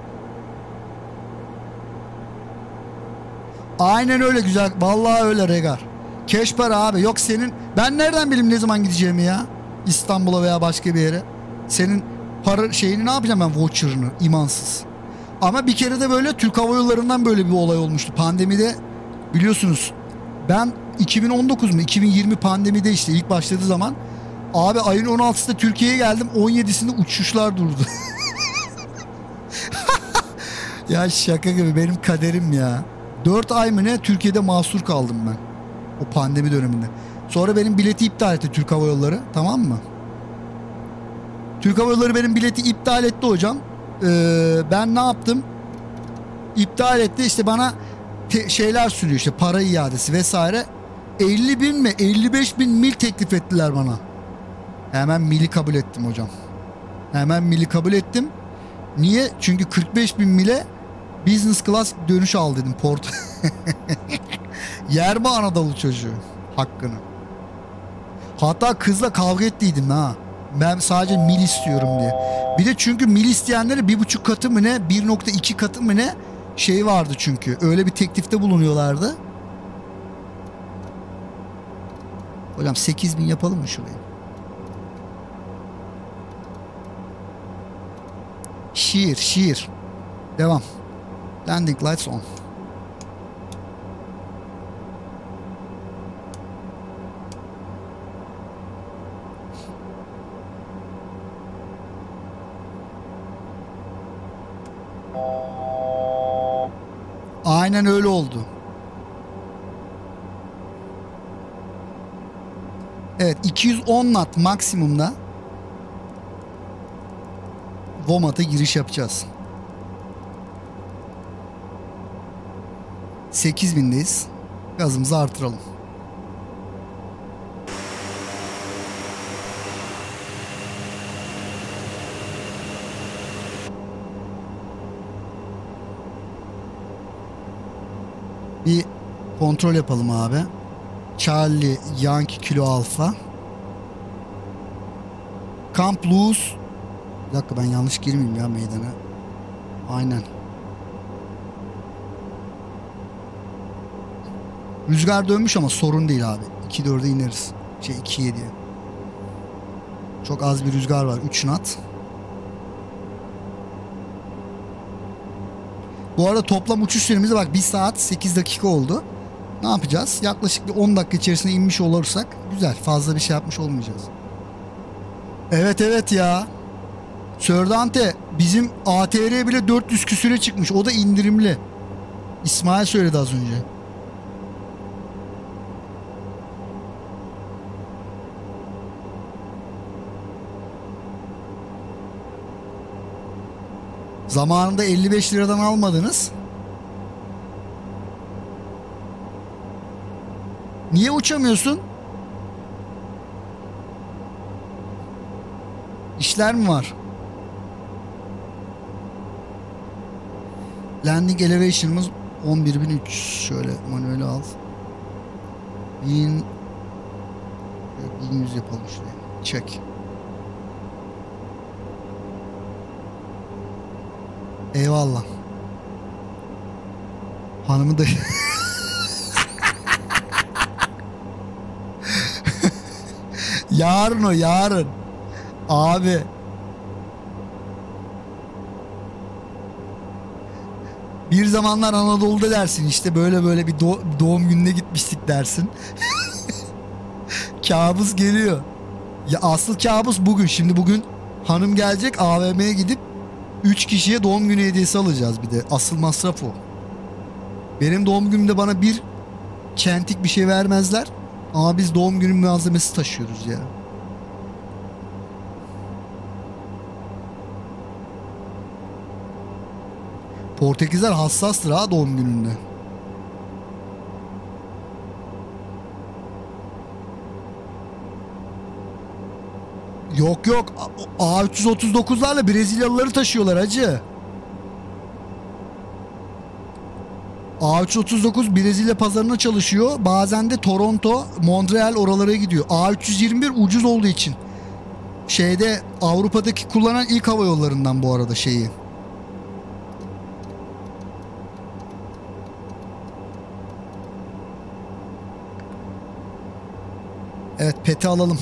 Aynen öyle güzel. Vallahi öyle Regar. Keş para abi. Yok senin. Ben nereden bileyim ne zaman gideceğimi ya? İstanbul'a veya başka bir yere. Senin para şeyini ne yapacağım ben, voucher'ını? İmansız. Ama bir kere de böyle Türk Hava Yolları'ndan böyle bir olay olmuştu. Pandemide biliyorsunuz. Ben iki bin on dokuz mu iki bin yirmi pandemide işte ilk başladığı zaman abi ayın on altısında Türkiye'ye geldim. on yedisinde uçuşlar durdu. Ya şaka gibi benim kaderim ya. dört ay mı ne Türkiye'de mahsur kaldım ben. O pandemi döneminde. Sonra benim bileti iptal etti Türk Hava Yolları. Tamam mı? Türk Hava Yolları benim bileti iptal etti hocam. Ee, ben ne yaptım? İptal etti işte bana te- şeyler sürüyor işte para iadesi vesaire. elli bin mi elli beş bin mil teklif ettiler bana. Hemen mili kabul ettim hocam. Hemen mili kabul ettim. Niye? Çünkü kırk beş bin mile business class dönüş al dedim port. Yer mi Anadolu çocuğu hakkını? Hatta kızla kavga ettiydim ha. Ben sadece mil istiyorum diye. Bir de çünkü mil isteyenlere bir buçuk katı mı ne, bir nokta iki katı mı ne şey vardı çünkü. Öyle bir teklifte bulunuyorlardı. Hocam sekiz bin yapalım mı şurayı? Şiir, şiir. Devam. Landing lights on. Aynen öyle oldu. Evet, iki yüz on knot maksimumda Vomat'a giriş yapacağız. sekiz bindeyiz. Gazımızı artıralım. Bir kontrol yapalım abi. Charlie Yankee Kilo Alfa. Camp Luz. Bir dakika ben yanlış girmeyeyim ya meydana. Aynen. Rüzgar dönmüş ama sorun değil abi. iki dörde ineriz. Şey iki yediye. Çok az bir rüzgar var. üç knot. Bu arada toplam uçuş süremize bak bir saat sekiz dakika oldu. Ne yapacağız? Yaklaşık bir on dakika içerisinde inmiş olursak güzel. Fazla bir şey yapmış olmayacağız. Evet evet ya. Sir Dante bizim A T R bile dört yüz küsüre çıkmış. O da indirimli. İsmail söyledi az önce. Zamanında elli beş liradan almadınız. Niye uçamıyorsun? İşler mi var? Landing elevation'ımız on bir bin üç. Şöyle manueli al. bin bin yüz yapalım şuraya. Çek. Eyvallah. Hanımı da yarın o yarın. Abi. Bir zamanlar Anadolu'da dersin işte böyle böyle bir doğ- doğum gününe gitmiştik dersin. Kabus geliyor. Ya asıl kabus bugün. Şimdi bugün hanım gelecek A V M'ye gidip üç kişiye doğum günü hediyesi alacağız bir de. Asıl masraf o. Benim doğum günümde bana bir çentik bir şey vermezler. Ama biz doğum günü malzemesi taşıyoruz ya. Portekizler hassastır ha doğum gününde. Yok yok. A üç yüz otuz dokuzlarla Brezilyalıları taşıyorlar hacı. A üç otuz dokuz Brezilya pazarına çalışıyor. Bazen de Toronto, Montreal oralara gidiyor. A üç yüz yirmi bir ucuz olduğu için. Şeyde Avrupa'daki kullanan ilk hava yollarından bu arada şeyi. Evet, peti alalım.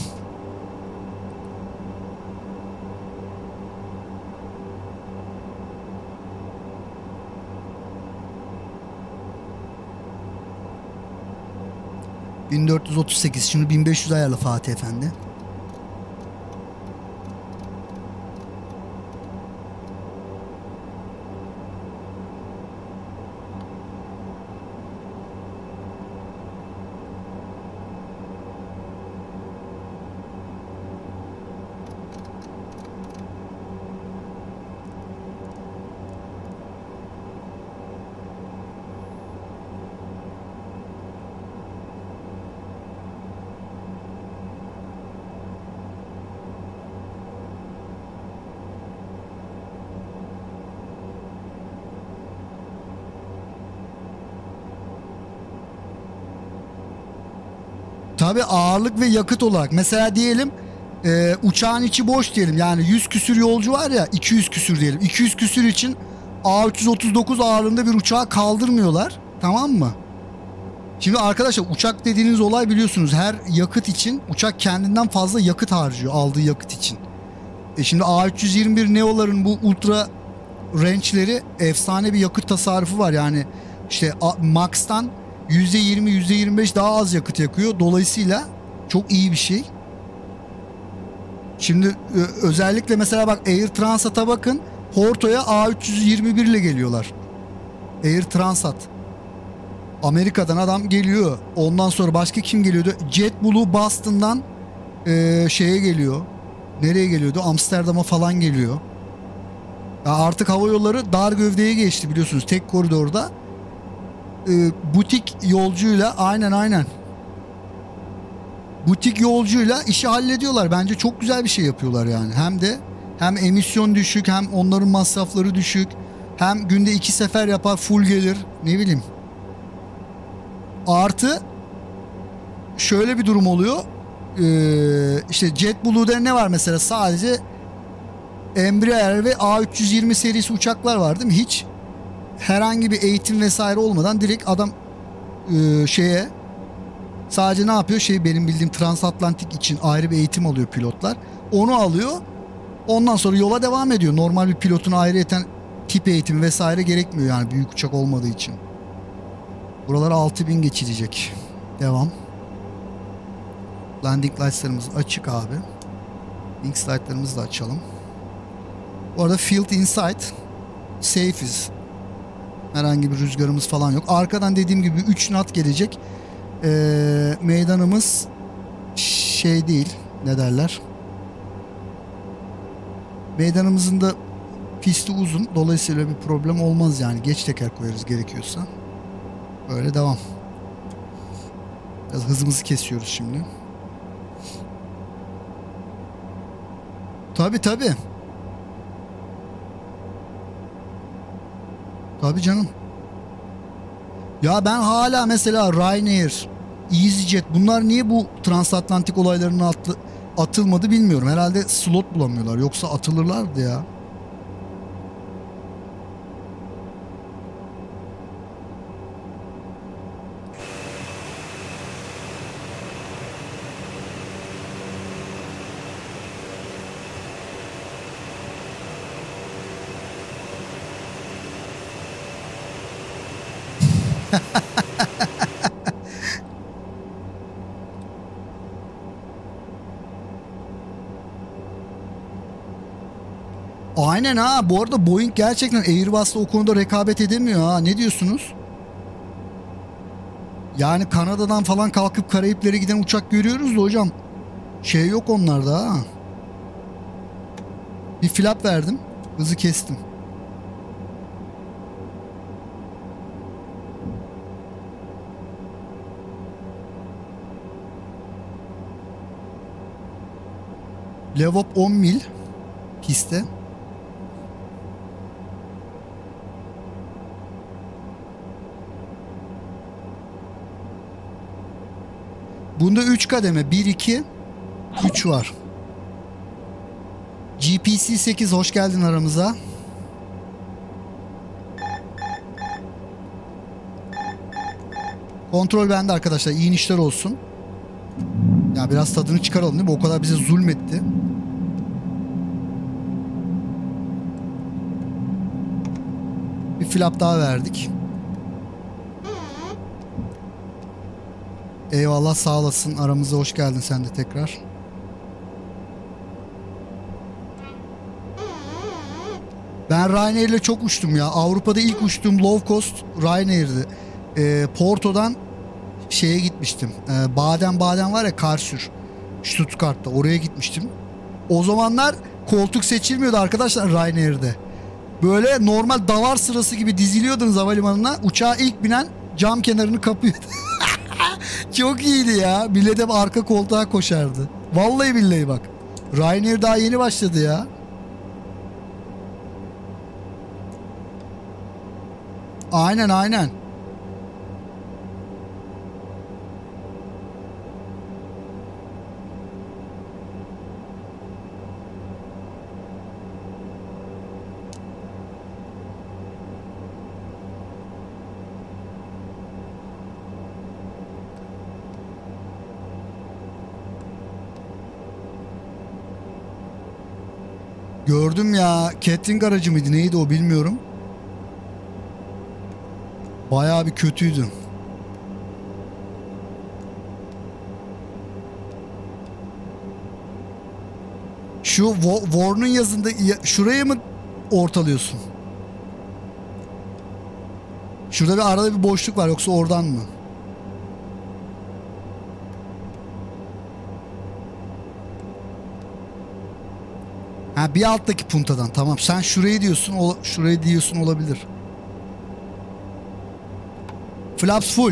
bin dört yüz otuz sekiz. Şimdi bin beş yüz ayarla Fatih Efendi. Tabii ağırlık ve yakıt olarak. Mesela diyelim e, uçağın içi boş diyelim. Yani yüz küsür yolcu var ya, iki yüz küsür diyelim. iki yüz küsür için A üç yüz otuz dokuz ağırlığında bir uçağı kaldırmıyorlar. Tamam mı? Şimdi arkadaşlar uçak dediğiniz olay biliyorsunuz her yakıt için uçak kendinden fazla yakıt harcıyor aldığı yakıt için. E şimdi A üç yüz yirmi bir Neo'ların bu ultra range'leri efsane bir yakıt tasarrufu var. Yani işte Max'tan yüzde yirmi yüzde yirmi beş daha az yakıt yakıyor. Dolayısıyla çok iyi bir şey. Şimdi özellikle mesela bak Air Transat'a bakın. Porto'ya A üç yüz yirmi bir ile geliyorlar. Air Transat. Amerika'dan adam geliyor. Ondan sonra başka kim geliyordu? JetBlue Boston'dan e, şeye geliyor. Nereye geliyordu? Amsterdam'a falan geliyor. Ya artık hava yolları dar gövdeye geçti biliyorsunuz. Tek koridorda. E, butik yolcuyla aynen aynen. Butik yolcuyla işi hallediyorlar. Bence çok güzel bir şey yapıyorlar yani. Hem de hem emisyon düşük, hem onların masrafları düşük. Hem günde iki sefer yapar, full gelir. Ne bileyim. Artı şöyle bir durum oluyor. Ee, işte JetBlue'da ne var mesela? Sadece Embraer ve A üç yüz yirmi serisi uçaklar var değil mi? Hiç herhangi bir eğitim vesaire olmadan direkt adam e, şeye sadece ne yapıyor? Şey benim bildiğim transatlantik için ayrı bir eğitim alıyor pilotlar. Onu alıyor. Ondan sonra yola devam ediyor. Normal bir pilotun ayrıyeten tip eğitimi vesaire gerekmiyor yani büyük uçak olmadığı için. Buralara altı bin geçilecek. Devam. Landing lights'larımız açık abi. Wings light'larımızı da açalım. Bu arada field insight. Safe'iz. Herhangi bir rüzgarımız falan yok. Arkadan dediğim gibi üç knot gelecek. Ee, meydanımız şey değil. Ne derler? Meydanımızın da pisti uzun. Dolayısıyla bir problem olmaz yani. Geç teker koyarız gerekiyorsa. Böyle devam. Biraz hızımızı kesiyoruz şimdi. Tabii tabii. Tabii canım. Ya ben hala mesela Ryanair, EasyJet bunlar niye bu transatlantik olaylarına atlı, atılmadı bilmiyorum. Herhalde slot bulamıyorlar. Yoksa atılırlardı ya. Aynen ha. Bu arada Boeing gerçekten Airbus'la o konuda rekabet edemiyor ha. Ne diyorsunuz? Yani Kanada'dan falan kalkıp Karayipler'e giden uçak görüyoruz da hocam. Şey yok onlarda ha. Bir flap verdim. Hızı kestim. Levop on mil piste. Bunda üç kademe. bir, iki, üç var. G P C sekiz hoş geldin aramıza. Kontrol bende arkadaşlar. İyi inişler olsun. Ya biraz tadını çıkaralım değil mi? O kadar bize zulmetti. Bir flap daha verdik. Eyvallah, sağ olasın. Aramıza hoş geldin sen de tekrar. Ben Ryanair ile çok uçtum ya. Avrupa'da ilk uçtuğum low cost Ryanair'di. Ee, Porto'dan şeye gitmiştim. Ee, Baden-Baden var ya, Karsür. Stuttgart'ta. Oraya gitmiştim. O zamanlar koltuk seçilmiyordu arkadaşlar Ryanair'de. Böyle normal davar sırası gibi diziliyordunuz havalimanına. Uçağa ilk binen cam kenarını kapıyordu. Çok iyiydi ya. Millet hep arka koltuğa koşardı. Vallahi billahi bak. Ryanair daha yeni başladı ya. Aynen aynen. Gördüm ya. Catering aracı mıydı? Neydi o bilmiyorum. Bayağı bir kötüydü. Şu Warn'un yazında şuraya mı ortalıyorsun? Şurada bir arada bir boşluk var, yoksa oradan mı? Ha, bir alttaki puntadan. Tamam. Sen şurayı diyorsun. O, şurayı diyorsun, olabilir. Flaps full.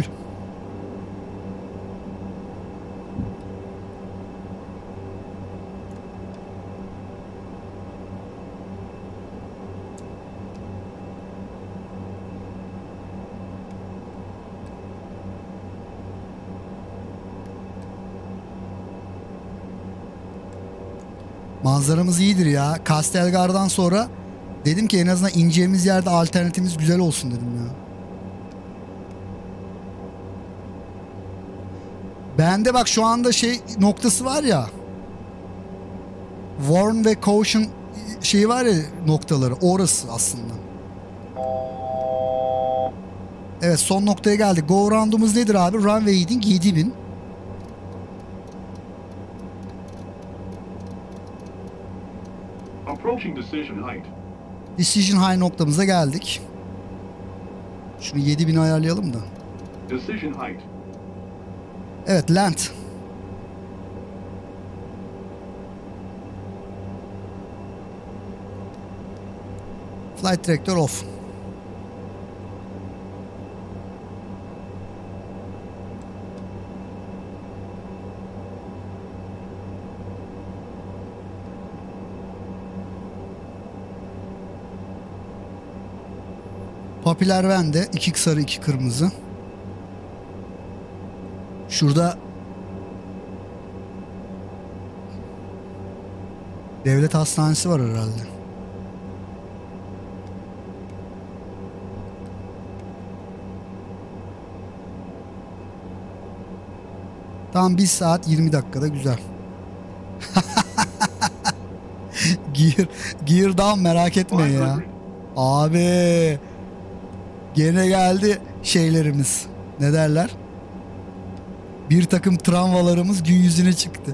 Manzaramız iyidir ya. Kastelgar'dan sonra dedim ki en azından ineceğimiz yerde alternatifimiz güzel olsun dedim ya. Bende bak şu anda şey noktası var ya. Warn ve Caution şeyi var ya, noktaları. Orası aslında. Evet, son noktaya geldik. Go round'umuz nedir abi? Runway heading yedi bin. Approaching decision height. Decision high noktamıza geldik. Şunu yedi bine ayarlayalım da. Decision height. Evet, land. Flight director off. Papiler bende. İki sarı, iki kırmızı. Şurada devlet hastanesi var herhalde. Tam bir saat yirmi dakikada, güzel. Gear, gear down, merak etme ya. Abi gene geldi şeylerimiz. Ne derler? Bir takım travmalarımız gün yüzüne çıktı.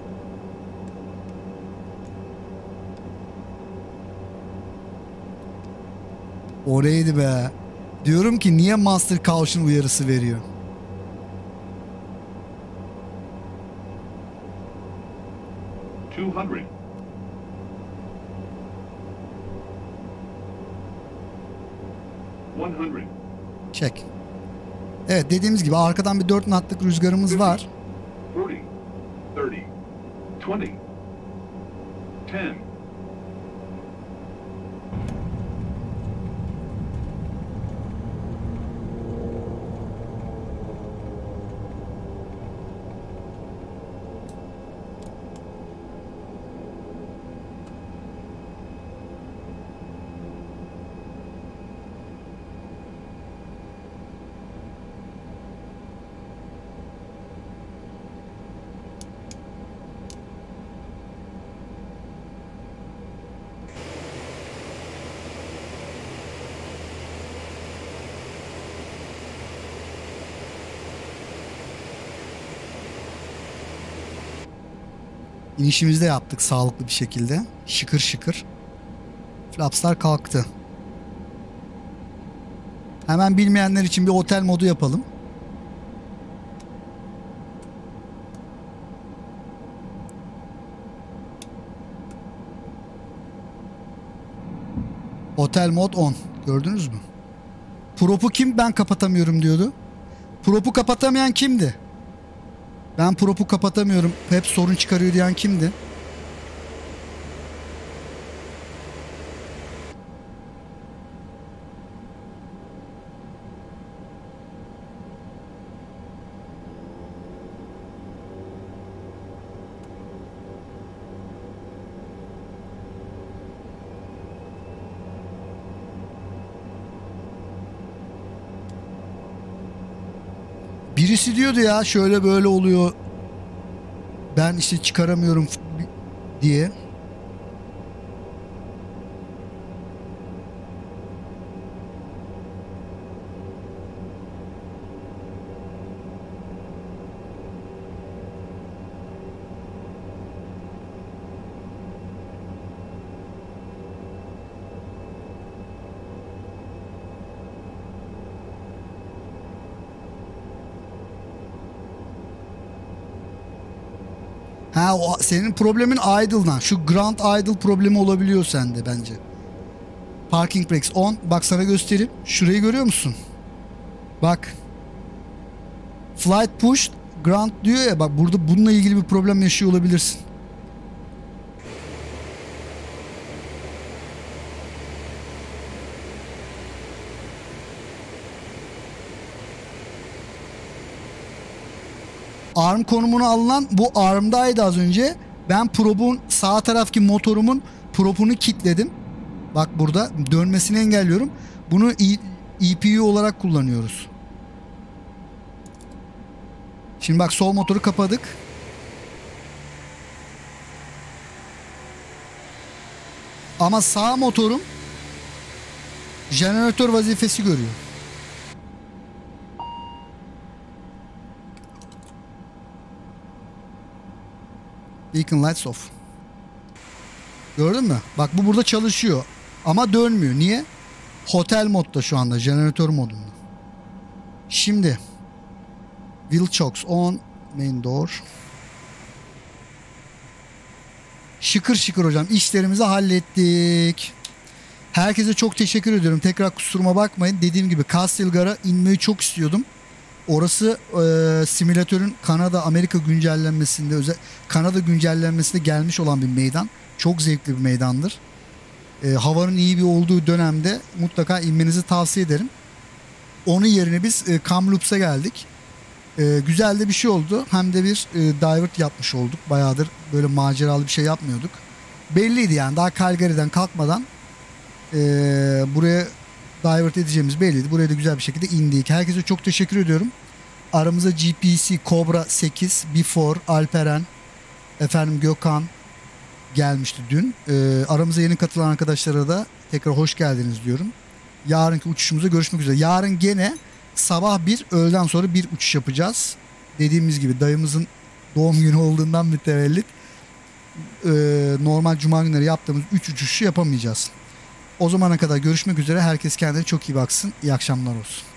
Oraydı be. Diyorum ki niye Master Caution uyarısı veriyor? two hundred. one hundred. Çek. Evet, dediğimiz gibi arkadan bir dört knotlık rüzgarımız var. forty. thirty. twenty. ten. İnişimizi de yaptık sağlıklı bir şekilde. Şıkır şıkır. Flapslar kalktı. Hemen bilmeyenler için bir otel modu yapalım. Otel mod on. Gördünüz mü? Prop'u kim ben kapatamıyorum diyordu. Prop'u kapatamayan kimdi? Ben prop'u kapatamıyorum, hep sorun çıkarıyor diyen kimdi? Birisi diyordu ya şöyle böyle oluyor. Ben işte çıkaramıyorum diye. Ha, o senin problemin idle'dan. Şu ground idle problemi olabiliyor sende bence. Parking brakes on. Bak sana göstereyim. Şurayı görüyor musun? Bak. Flight push ground diyor ya, bak burada bununla ilgili bir problem yaşıyor olabilirsin. Arm konumunu alınan bu arm'daydı az önce. Ben probun sağ taraftaki motorumun propunu kilitledim. Bak burada dönmesini engelliyorum. Bunu E P U olarak kullanıyoruz. Şimdi bak sol motoru kapadık. Ama sağ motorum jeneratör vazifesi görüyor. Beacon lights off. Gördün mü? Bak bu burada çalışıyor. Ama dönmüyor. Niye? Hotel modda şu anda. Jeneratör modunda. Şimdi. Wheel chocks on. Main door. Şıkır şıkır hocam. İşlerimizi hallettik. Herkese çok teşekkür ediyorum. Tekrar kusuruma bakmayın. Dediğim gibi Castlegar'a inmeyi çok istiyordum. Orası e, simülatörün Kanada Amerika güncellenmesinde, özel Kanada güncellenmesinde gelmiş olan bir meydan. Çok zevkli bir meydandır. E, havanın iyi bir olduğu dönemde mutlaka inmenizi tavsiye ederim. Onun yerine biz e, Kamloops'a geldik. E, güzel de bir şey oldu. Hem de bir e, divert yapmış olduk. Bayağıdır böyle maceralı bir şey yapmıyorduk. Belliydi yani, daha Calgary'den kalkmadan e, buraya divert edeceğimiz belliydi. Buraya da güzel bir şekilde indik. Herkese çok teşekkür ediyorum. Aramıza G P C, Cobra sekiz, Before, Alperen, efendim Gökhan gelmişti dün. Ee, aramıza yeni katılan arkadaşlara da tekrar hoş geldiniz diyorum. Yarınki uçuşumuzda görüşmek üzere. Yarın gene sabah bir, öğleden sonra bir uçuş yapacağız. Dediğimiz gibi dayımızın doğum günü olduğundan mütevellit e, normal cuma günleri yaptığımız üç uçuşu yapamayacağız. O zamana kadar görüşmek üzere. Herkes kendine çok iyi baksın. İyi akşamlar olsun.